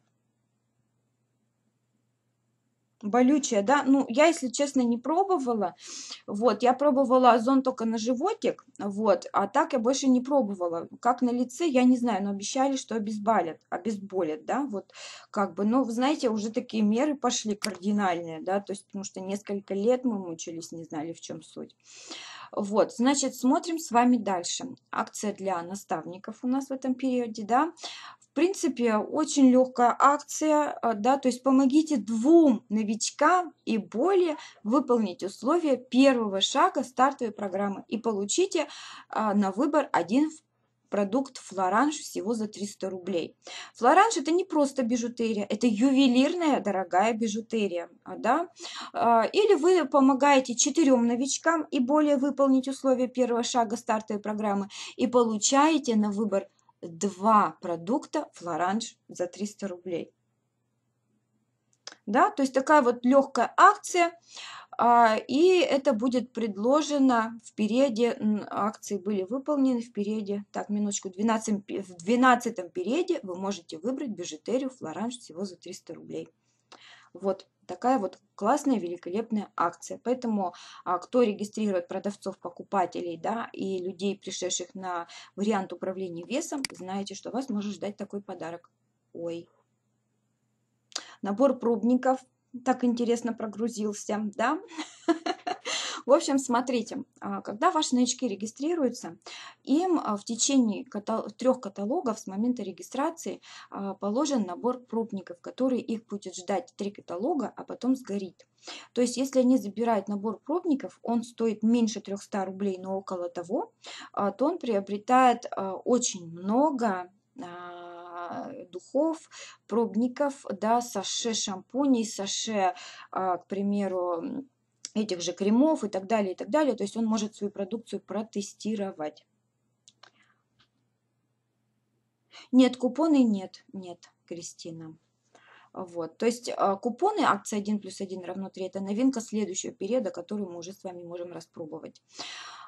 Болючая, да? Ну, я, если честно, не пробовала. Вот, я пробовала озон только на животик, вот, а так я больше не пробовала. Как на лице, я не знаю, но обещали, что обезболят, да, вот, как бы, но, вы знаете, уже такие меры пошли кардинальные, да, то есть, потому что несколько лет мы мучились, не знали, в чем суть. Вот, значит, смотрим с вами дальше. Акция для наставников у нас в этом периоде, да. В принципе, очень легкая акция, да, то есть помогите 2 новичкам и более выполнить условия первого шага стартовой программы и получите на выбор 1 продукт Флоранж всего за 300 рублей. Флоранж это не просто бижутерия, это ювелирная дорогая бижутерия, да. Или вы помогаете 4 новичкам и более выполнить условия первого шага стартовой программы и получаете на выбор 2 продукта Флоранж за 300 рублей. Да, то есть такая вот легкая акция, и это будет предложено в периоде, акции были выполнены в периоде, так, минуточку, в 12-м периоде вы можете выбрать бижутерию Флоранж всего за 300 рублей. Вот такая вот классная, великолепная акция. Поэтому, кто регистрирует продавцов, покупателей, да, и людей, пришедших на вариант управления весом, знаете, что вас может ждать такой подарок. Ой. Набор пробников. Так интересно прогрузился, да? В общем, смотрите, когда ваши новички регистрируются, им в течение 3 каталогов с момента регистрации положен набор пробников, который их будет ждать 3 каталога, а потом сгорит. То есть, если они забирают набор пробников, он стоит меньше 300 рублей, но около того, то он приобретает очень много духов, пробников, да, саше шампуней, саше, к примеру, этих же кремов и так далее, и так далее. То есть он может свою продукцию протестировать. Нет, купоны нет, Кристина. Вот, то есть купоны акция 1+1 равно 3 это новинка следующего периода, которую мы уже с вами можем распробовать.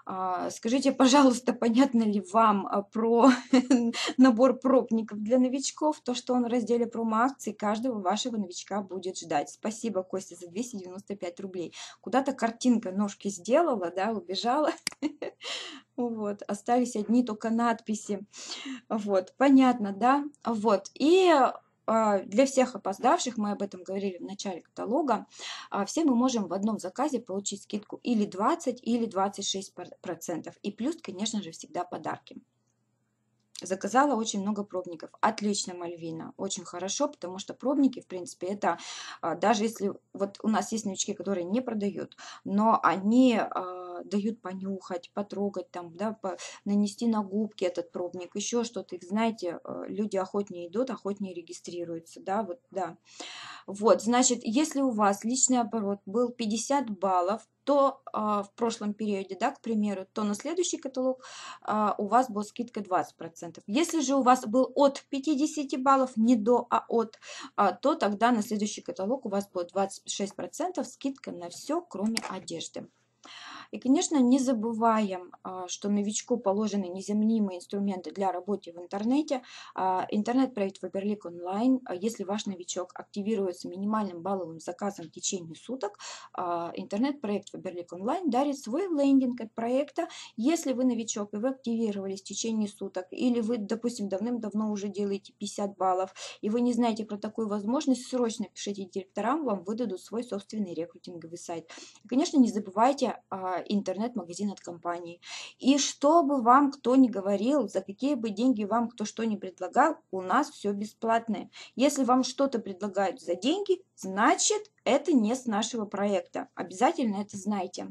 Скажите, пожалуйста, понятно ли вам про набор пробников для новичков, то, что он в разделе промо-акций каждого вашего новичка будет ждать. Спасибо, Костя, за 295 рублей. Куда-то картинка ножки сделала, да, убежала. Вот, остались одни только надписи. Вот, понятно, да? Вот, и для всех опоздавших, мы об этом говорили в начале каталога, все мы можем в одном заказе получить скидку или 20, или 26%. И плюс, конечно же, всегда подарки. Заказала очень много пробников. Отлично, Мальвина. Очень хорошо, потому что пробники, в принципе, это даже если... Вот у нас есть новички, которые не продают, но они дают понюхать, потрогать, там, да, нанести на губки этот пробник, еще что-то. Их, знаете, люди охотнее идут, охотнее регистрируются. Да, вот, да. Вот, значит, если у вас личный оборот был 50 баллов, то в прошлом периоде, да, к примеру, то на следующий каталог у вас будет скидка 20%. Если же у вас был от 50 баллов, не до, а от, то тогда на следующий каталог у вас будет 26% скидка на все, кроме одежды. И, конечно, не забываем, что новичку положены незаменимые инструменты для работы в интернете. Интернет-проект Faberlic онлайн. Если ваш новичок активируется минимальным балловым заказом в течение суток, интернет-проект Faberlic онлайн дарит свой лендинг от проекта. Если вы новичок и вы активировались в течение суток, или вы, допустим, давным-давно уже делаете 50 баллов, и вы не знаете про такую возможность, срочно пишите директорам, вам выдадут свой собственный рекрутинговый сайт. И, конечно, не забывайте интернет-магазин от компании. И что бы вам кто ни говорил, за какие бы деньги вам кто что ни предлагал, у нас все бесплатное. Если вам что-то предлагают за деньги, значит, это не с нашего проекта. Обязательно это знайте.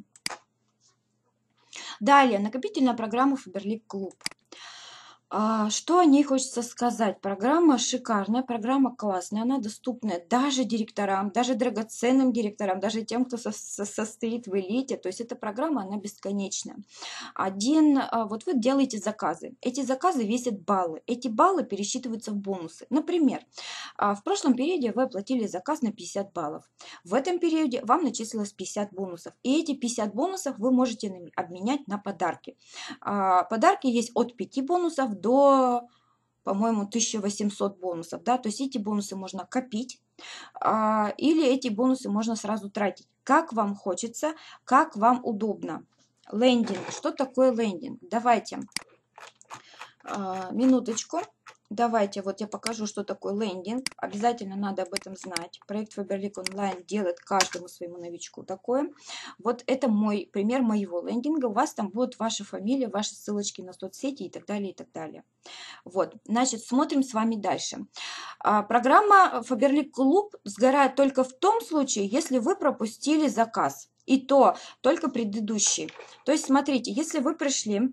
Далее, накопительная программа Faberlic Club. Что о ней хочется сказать? Программа шикарная, программа классная, она доступная даже директорам, даже драгоценным директорам, даже тем, кто состоит в элите. То есть эта программа, она бесконечная. Вот вы делаете заказы. Эти заказы весят баллы. Эти баллы пересчитываются в бонусы. Например, в прошлом периоде вы оплатили заказ на 50 баллов. В этом периоде вам начислилось 50 бонусов. И эти 50 бонусов вы можете обменять на подарки. Подарки есть от 5 бонусов до, по-моему, 1800 бонусов, да, то есть эти бонусы можно копить, или эти бонусы можно сразу тратить, как вам хочется, как вам удобно. Лендинг. Что такое лендинг? Давайте, минуточку. Давайте, вот я покажу, что такое лендинг. Обязательно надо об этом знать. Проект Faberlic онлайн делает каждому своему новичку такое. Вот это мой пример моего лендинга. У вас там будет ваша фамилия, ваши ссылочки на соцсети и так далее, и так далее. Вот, значит, смотрим с вами дальше. Программа Faberlic Club сгорает только в том случае, если вы пропустили заказ. И то только предыдущий. То есть, смотрите, если вы пришли...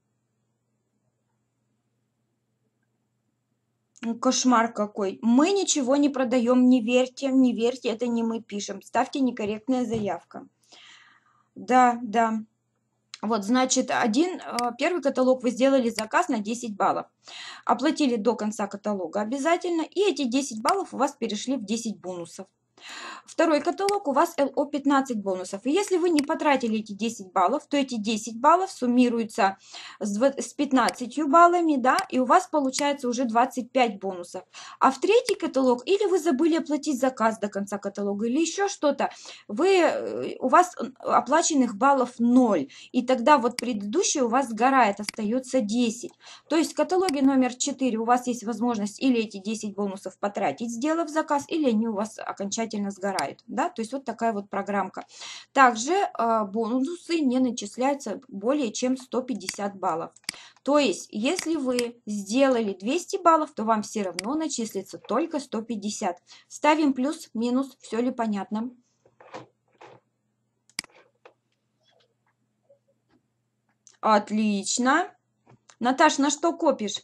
Кошмар какой. Мы ничего не продаем, не верьте, не верьте, это не мы пишем. Ставьте некорректная заявка. Да, да. Вот, значит, первый каталог вы сделали заказ на 10 баллов. Оплатили до конца каталога обязательно. И эти 10 баллов у вас перешли в 10 бонусов. Второй каталог у вас ЛО 15 бонусов. И если вы не потратили эти 10 баллов, то эти 10 баллов суммируются с 15 баллами, да, и у вас получается уже 25 бонусов. А в третий каталог, или вы забыли оплатить заказ до конца каталога, или еще что-то, у вас оплаченных баллов 0. И тогда вот предыдущий у вас сгорает, остается 10. То есть в каталоге номер 4 у вас есть возможность или эти 10 бонусов потратить, сделав заказ, или они у вас окончательно сгорают, да, то есть вот такая вот программка. Также бонусы не начисляются более чем 150 баллов. То есть, если вы сделали 200 баллов, то вам все равно начислится только 150. Ставим плюс, минус, все ли понятно? Отлично. Наташ, на что копишь?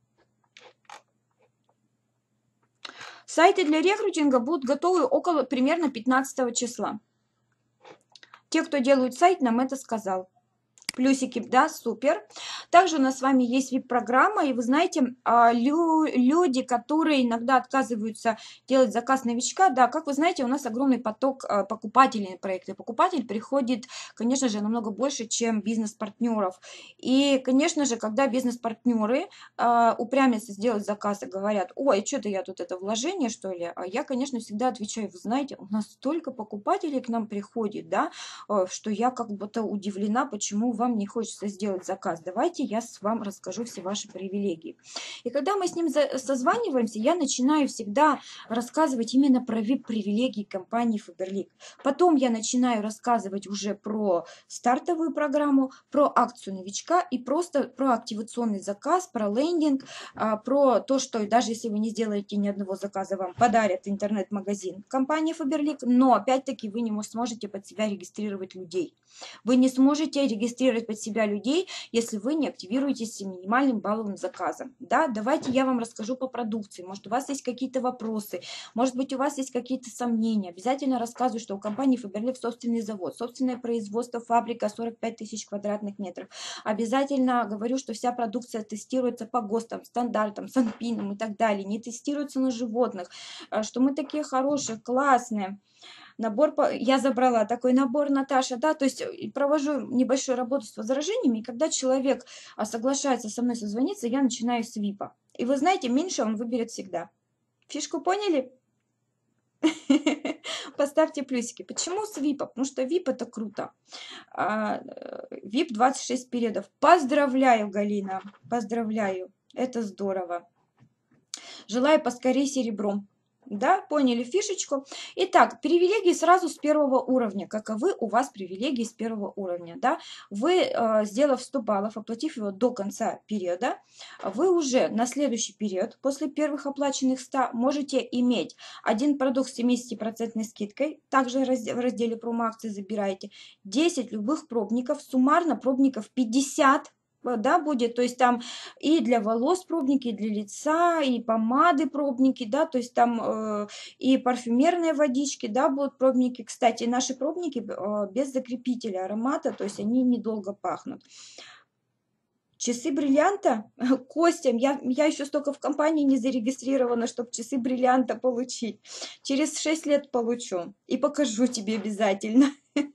Сайты для рекрутинга будут готовы около примерно 15 числа. Те, кто делают сайт, нам это сказал. Плюсики, да, супер. Также у нас с вами есть VIP-программа, и вы знаете, люди, которые иногда отказываются делать заказ новичка, да, как вы знаете, у нас огромный поток покупателей на проекты. Покупатель приходит, конечно же, намного больше, чем бизнес-партнеров. И, конечно же, когда бизнес-партнеры упрямятся сделать заказ и говорят: ой, что-то я тут это вложение, что ли, я, конечно, всегда отвечаю: вы знаете, у нас столько покупателей к нам приходит, да, что я как будто удивлена, почему вам не хочется сделать заказ. Давайте я вам расскажу все ваши привилегии. И когда мы с ним созваниваемся, я начинаю всегда рассказывать именно про VIP-привилегии компании Faberlic. Потом я начинаю рассказывать уже про стартовую программу, про акцию новичка и просто про активационный заказ, про лендинг, про то, что даже если вы не сделаете ни одного заказа, вам подарят интернет-магазин компании Faberlic, но опять-таки вы не сможете под себя регистрировать людей. Вы не сможете регистрировать под себя людей, если вы не активируетесь с минимальным балловым заказом. Да? Давайте я вам расскажу по продукции. Может, у вас есть какие-то вопросы, может быть, у вас есть какие-то сомнения. Обязательно рассказываю, что у компании Faberlic собственный завод, собственное производство, фабрика, 45 тысяч квадратных метров. Обязательно говорю, что вся продукция тестируется по ГОСТам, стандартам, санпинам и так далее. Не тестируется на животных, что мы такие хорошие, классные. Набор, я забрала такой набор, Наташа, да, то есть провожу небольшую работу с возражениями, и когда человек соглашается со мной созвониться, я начинаю с ВИПа. И вы знаете, меньше он выберет всегда. Фишку поняли? Поставьте плюсики. Почему с ВИПа? Потому что ВИП это круто. ВИП 26 периодов. Поздравляю, Галина, поздравляю. Это здорово. Желаю поскорее серебром. Да, поняли фишечку. Итак, привилегии сразу с первого уровня. Каковы у вас привилегии с первого уровня? Да? Вы, сделав 100 баллов, оплатив его до конца периода, вы уже на следующий период, после первых оплаченных 100, можете иметь один продукт с 70% скидкой. Также в разделе промо-акции забираете 10 любых пробников. Суммарно пробников 50. Да, будет, то есть там и для волос пробники, и для лица, и помады пробники, да, то есть там и парфюмерные водички, да, будут пробники. Кстати, наши пробники без закрепителя аромата, то есть они недолго пахнут. Часы бриллианта? Костя, я еще столько в компании не зарегистрирована, чтобы часы бриллианта получить. Через 6 лет получу и покажу тебе обязательно.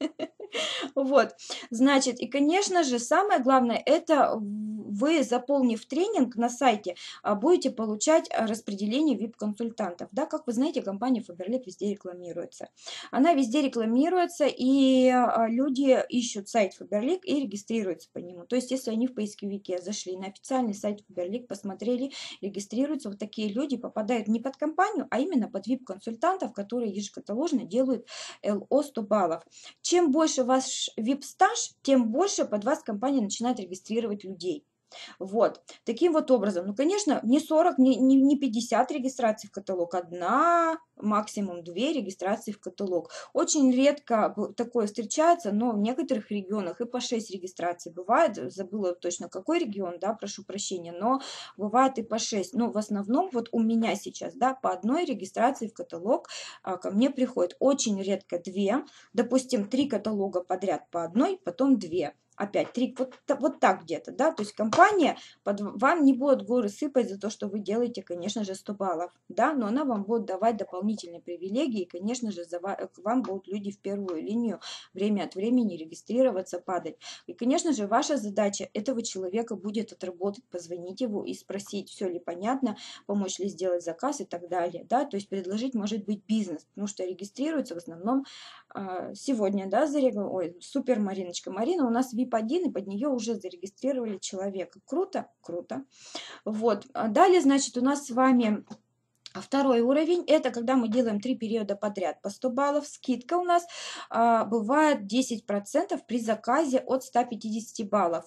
Вот, значит, и, конечно же, самое главное, это вы, заполнив тренинг на сайте, будете получать распределение VIP-консультантов. Да, как вы знаете, компания Faberlic везде рекламируется. Она везде рекламируется, и люди ищут сайт Faberlic и регистрируются по нему. То есть, если они в поисковике зашли на официальный сайт Faberlic, посмотрели, регистрируются, вот такие люди попадают не под компанию, а именно под VIP-консультантов, которые ежекаталожно делают ЛО 100 баллов. Чем больше ваш VIP-стаж, тем больше под вас компания начинает регистрировать людей. Вот, таким вот образом. Ну, конечно, не 40, не 50 регистраций в каталог, одна, максимум 2 регистрации в каталог. Очень редко такое встречается, но в некоторых регионах и по 6 регистраций бывает. Забыла точно какой регион, да, прошу прощения, но бывает и по 6. Но в основном вот у меня сейчас, да, по одной регистрации в каталог ко мне приходит. Очень редко 2, допустим, 3 каталога подряд по одной, потом 2. Опять 3, вот так где-то, да, то есть компания вам не будет горы сыпать за то, что вы делаете, конечно же, 100 баллов, да, но она вам будет давать дополнительные привилегии, и, конечно же, к вам будут люди в первую линию время от времени регистрироваться, падать. И, конечно же, ваша задача этого человека будет отработать, позвонить его и спросить, все ли понятно, помочь ли сделать заказ и так далее, да, то есть предложить, может быть, бизнес, потому что регистрируется в основном сегодня, да, ой, супер, Мариночка, Марина у нас VIP-1, и под нее уже зарегистрировали человека. Круто? Круто. Вот. Далее, значит, у нас с вами второй уровень, это когда мы делаем 3 периода подряд по 100 баллов. Скидка у нас бывает 10% при заказе от 150 баллов.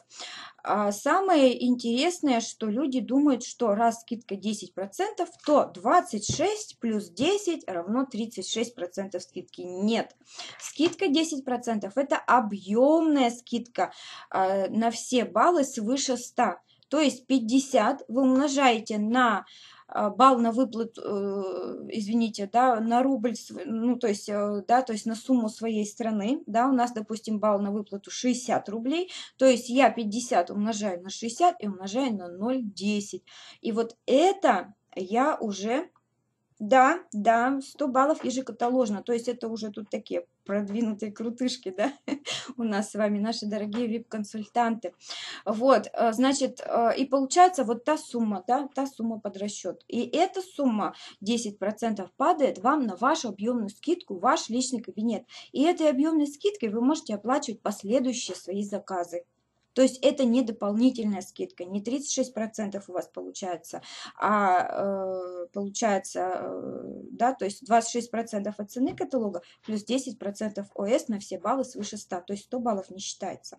Самое интересное, что люди думают, что раз скидка 10%, то 26 плюс 10 равно 36% скидки. Нет. Скидка 10% это объемная скидка на все баллы свыше 100. То есть 50 вы умножаете на балл на выплату, извините, да, на рубль, ну, то есть, да, то есть на сумму своей страны, да, у нас, допустим, балл на выплату 60 рублей, то есть я 50 умножаю на 60 и умножаю на 0,10. И вот это я уже... Да, да, 100 баллов ежекаталожно, то есть это уже тут такие продвинутые крутышки, да, у нас с вами, наши дорогие VIP-консультанты. Вот, значит, и получается вот та сумма, да, та сумма под расчет. И эта сумма 10% падает вам на вашу объемную скидку, ваш личный кабинет. И этой объемной скидкой вы можете оплачивать последующие свои заказы. То есть это не дополнительная скидка, не 36% у вас получается, а получается, да, то есть 26% от цены каталога плюс 10% ОС на все баллы свыше 100, то есть 100 баллов не считается.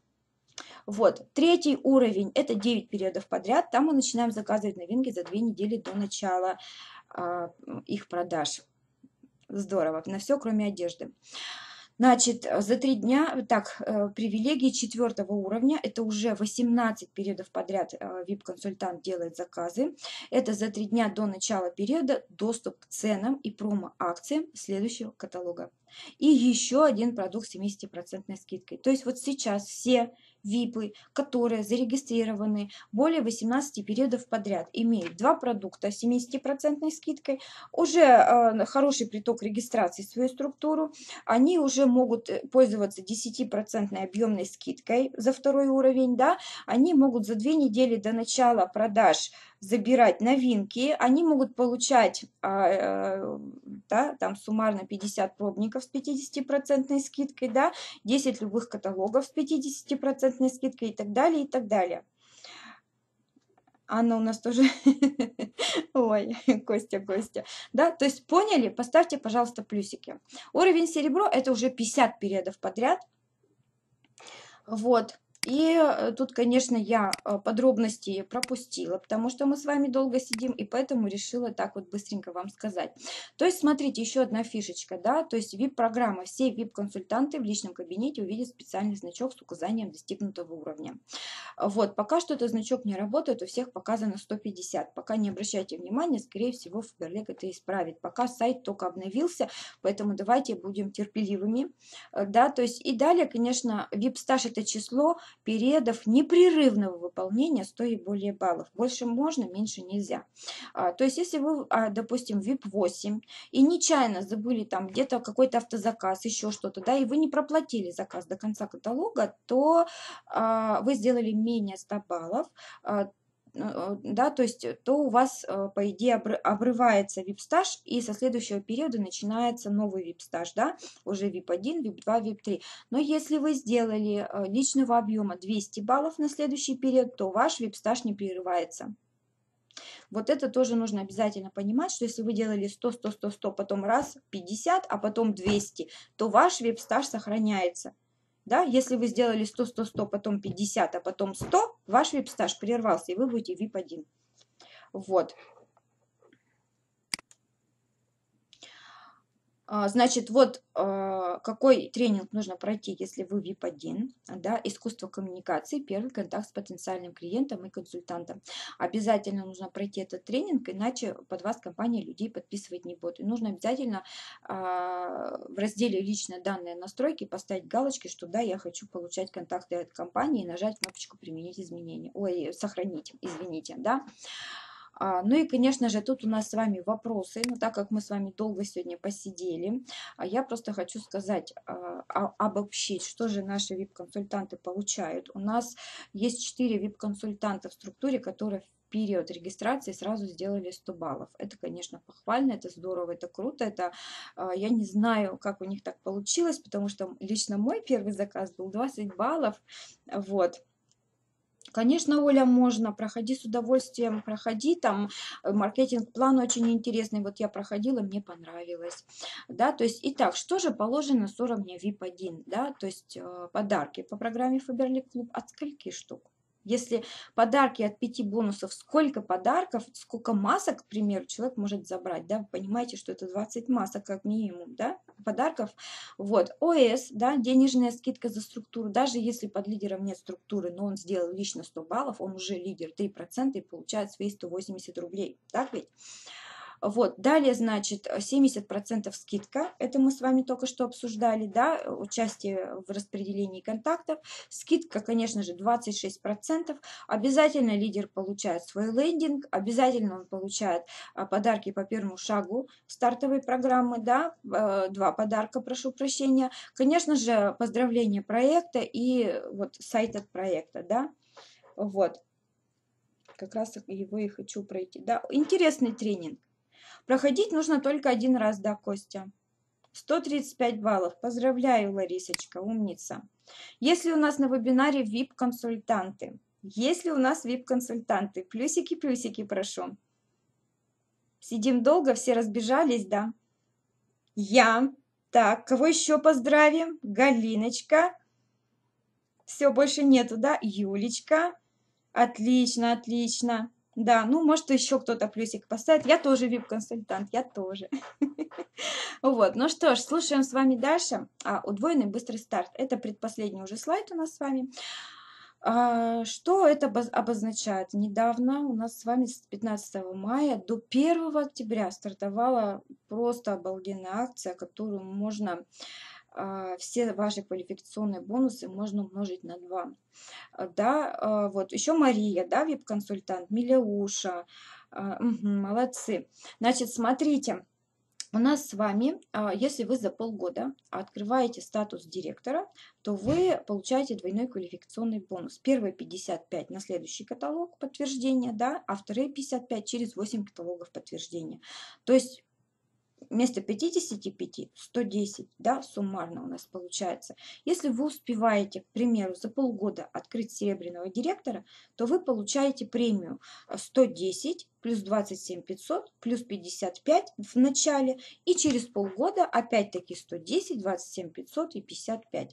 Вот, третий уровень, это 9 периодов подряд, там мы начинаем заказывать новинки за 2 недели до начала их продаж. Здорово, на все, кроме одежды. Значит, за 3 дня, так, привилегии 4 уровня, это уже 18 периодов подряд VIP-консультант делает заказы. Это за 3 дня до начала периода доступ к ценам и промо-акциям следующего каталога. И еще один продукт с 70% скидкой. То есть вот сейчас все ВИПы, которые зарегистрированы более 18 периодов подряд, имеют 2 продукта с 70% скидкой, уже хороший приток регистрации в свою структуру, они уже могут пользоваться 10% объемной скидкой за 2 уровень, да, они могут за 2 недели до начала продаж забирать новинки, они могут получать, да, там суммарно 50 пробников с 50% скидкой, да, 10 любых каталогов с 50% скидкой и так далее, и так далее. Анна у нас тоже, ой, Костя, да, то есть поняли, поставьте, пожалуйста, плюсики. Уровень серебро – это уже 50 периодов подряд, вот. И тут, конечно, я подробности пропустила, потому что мы с вами долго сидим, и поэтому решила так вот быстренько вам сказать. То есть, смотрите, еще одна фишечка, да, то есть VIP-программа, все VIP-консультанты в личном кабинете увидят специальный значок с указанием достигнутого уровня. Вот, пока что этот значок не работает, у всех показано 150. Пока не обращайте внимания, скорее всего, Фаберлик это исправит. Пока сайт только обновился, поэтому давайте будем терпеливыми. Да, то есть и далее, конечно, VIP-стаж это число периодов непрерывного выполнения 100 и более баллов. Больше можно, меньше нельзя. То есть если вы, допустим, VIP-8 и нечаянно забыли там где-то какой-то автозаказ, еще что-то, да, и вы не проплатили заказ до конца каталога, то вы сделали менее 100 баллов, да, то есть то у вас, по идее, обрывается VIP-стаж, и со следующего периода начинается новый VIP-стаж, да, уже VIP-1, VIP-2, VIP-3. Но если вы сделали личного объема 200 баллов на следующий период, то ваш VIP-стаж не прерывается. Вот это тоже нужно обязательно понимать, что если вы делали 100, 100, 100, 100, потом раз 50, а потом 200, то ваш VIP-стаж сохраняется. Да, если вы сделали 100, 100, 100, потом 50, а потом 100, ваш VIP-стаж прервался, и вы будете VIP-1. Вот. Значит, вот какой тренинг нужно пройти, если вы VIP-1, да, искусство коммуникации, первый контакт с потенциальным клиентом и консультантом. Обязательно нужно пройти этот тренинг, иначе под вас компания людей подписывать не будет. И нужно обязательно в разделе «Личные данные настройки» поставить галочки, что да, я хочу получать контакты от компании, и нажать кнопочку «Применить изменения». Ой, сохранить, извините, да. Ну и, конечно же, тут у нас с вами вопросы, но так как мы с вами долго сегодня посидели, я просто хочу сказать, обобщить, что же наши VIP-консультанты получают. У нас есть 4 VIP-консультанта в структуре, которые в период регистрации сразу сделали 100 баллов. Это, конечно, похвально, это здорово, это круто. Это, я не знаю, как у них так получилось, потому что лично мой первый заказ был 20 баллов. Вот. Конечно, Оля, можно, проходи с удовольствием, проходи, там маркетинг-план очень интересный, вот я проходила, мне понравилось, да, то есть, итак, что же положено с уровня VIP-1, да, то есть подарки по программе Faberlic Club от скольки штук? Если подарки от 5 бонусов, сколько подарков, сколько масок, к примеру, человек может забрать, да, вы понимаете, что это 20 масок как минимум, да? подарков. Вот, ОС, да, денежная скидка за структуру, даже если под лидером нет структуры, но он сделал лично 100 баллов, он уже лидер 3% и получает свои 180 рублей, так ведь? Вот, далее, значит, 70% скидка, это мы с вами только что обсуждали, да, участие в распределении контактов, скидка, конечно же, 26%, обязательно лидер получает свой лендинг, обязательно он получает подарки по первому шагу стартовой программы, да, 2 подарка, прошу прощения, конечно же, поздравление проекта и вот сайт от проекта, да, вот, как раз его и хочу пройти, да, интересный тренинг. Проходить нужно только 1 раз, да, Костя? 135 баллов. Поздравляю, Ларисочка, умница. Если у нас на вебинаре VIP-консультанты, если у нас VIP-консультанты, плюсики, прошу. Сидим долго, все разбежались, да? Я. Так, кого еще поздравим? Галиночка. Все, больше нету, да? Юлечка. Отлично, отлично. Да, ну, может, еще кто-то плюсик поставит. Я тоже VIP-консультант, я тоже. Вот, ну что ж, слушаем с вами дальше. Удвоенный быстрый старт. Это предпоследний уже слайд у нас с вами. Что это обозначает? Недавно у нас с вами с 15 мая до 1 октября стартовала просто обалденная акция, которую можно, все ваши квалификационные бонусы можно умножить на 2. Да, вот еще Мария, да, VIP-консультант, Милеуша, молодцы. Значит, смотрите. У нас с вами, если вы за полгода открываете статус директора, то вы получаете двойной квалификационный бонус. Первые 55 на следующий каталог подтверждения, да, а вторые 55 через 8 каталогов подтверждения. То есть вместо 55 110, да, суммарно у нас получается. Если вы успеваете, к примеру, за полгода открыть серебряного директора, то вы получаете премию 110 плюс 27 500 плюс 55 в начале, и через полгода опять-таки 110, 27 500 и 55.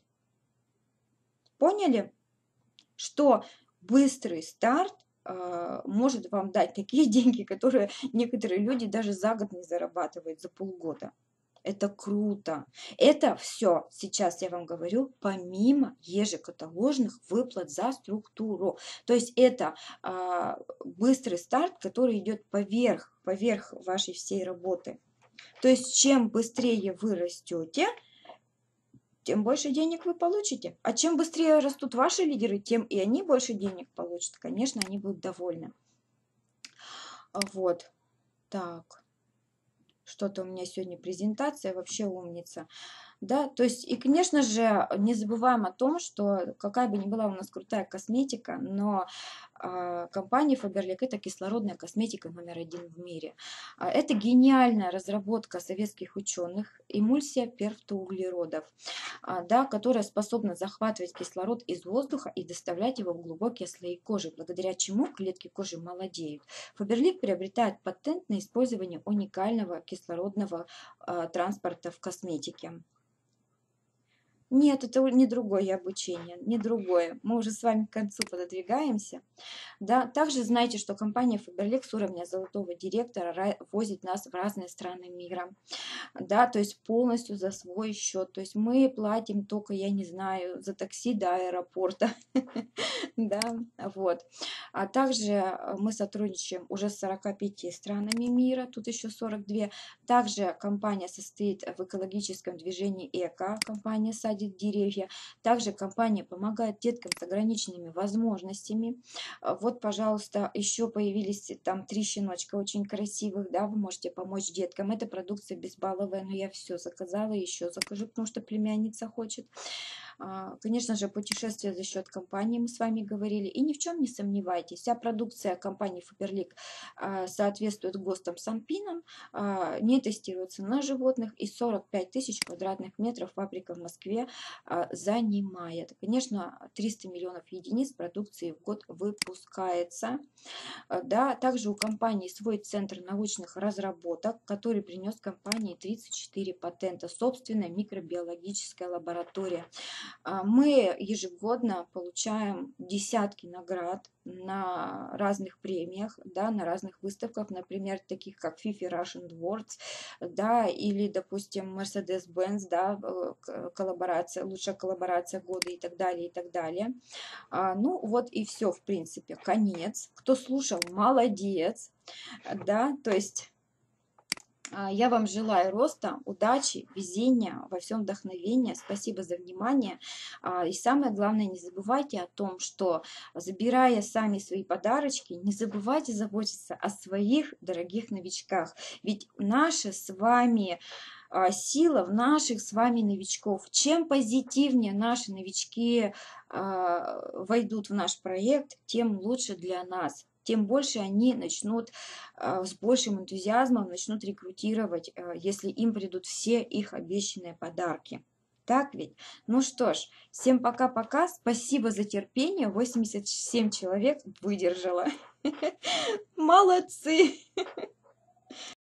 Поняли, что быстрый старт может вам дать такие деньги, которые некоторые люди даже за год не зарабатывают, за полгода. Это круто. Это все, сейчас я вам говорю, помимо ежекаталожных выплат за структуру. То есть это быстрый старт, который идет поверх вашей всей работы. То есть чем быстрее вы растете, тем больше денег вы получите. А чем быстрее растут ваши лидеры, тем и они больше денег получат. Конечно, они будут довольны. Вот. Так. Что-то у меня сегодня презентация, вообще умница. Да, то есть, и, конечно же, не забываем о том, что какая бы ни была у нас крутая косметика, но компания Faberlic это кислородная косметика номер 1 в мире. Это гениальная разработка советских ученых, эмульсия перфтоуглеродов, да, которая способна захватывать кислород из воздуха и доставлять его в глубокие слои кожи, благодаря чему клетки кожи молодеют. Faberlic приобретает патент на использование уникального кислородного транспорта в косметике. Нет, это не другое обучение, не другое. Мы уже с вами к концу пододвигаемся. Да, также знайте, что компания Faberlic с уровня золотого директора возит нас в разные страны мира. Да, то есть полностью за свой счет. То есть мы платим только, я не знаю, за такси до аэропорта. Да, вот. А также мы сотрудничаем уже с 45 странами мира, тут еще 42. Также компания состоит в экологическом движении ЭКО, компания садит деревья. Также компания помогает деткам с ограниченными возможностями. Вот, пожалуйста, еще появились там 3 щеночка очень красивых, да, вы можете помочь деткам. Это продукция безбалловая, но я все заказала, еще закажу, потому что племянница хочет. Конечно же, путешествие за счет компании, мы с вами говорили. И ни в чем не сомневайтесь, вся продукция компании Faberlic соответствует ГОСТам Санпинам, не тестируется на животных, и 45 тысяч квадратных метров фабрика в Москве занимает. Конечно, 300 миллионов единиц продукции в год выпускается. Да, также у компании свой центр научных разработок, который принес компании 34 патента, собственная микробиологическая лаборатория. Мы ежегодно получаем десятки наград на разных премиях, да, на разных выставках, например, таких как FIFA Russian Awards, да, или, допустим, Mercedes-Benz, да, коллаборация, лучшая коллаборация года и так далее, и так далее. Ну, вот и все, в принципе, конец. Кто слушал, молодец, да, то есть... Я вам желаю роста, удачи, везения, во всем вдохновения. Спасибо за внимание. И самое главное, не забывайте о том, что, забирая сами свои подарочки, не забывайте заботиться о своих дорогих новичках. Ведь наша с вами сила в наших с вами новичков. Чем позитивнее наши новички войдут в наш проект, тем лучше для нас. Тем больше они начнут с большим энтузиазмом начнут рекрутировать, если им придут все их обещанные подарки. Так ведь? Ну что ж, всем пока-пока. Спасибо за терпение. 87 человек выдержала. Молодцы!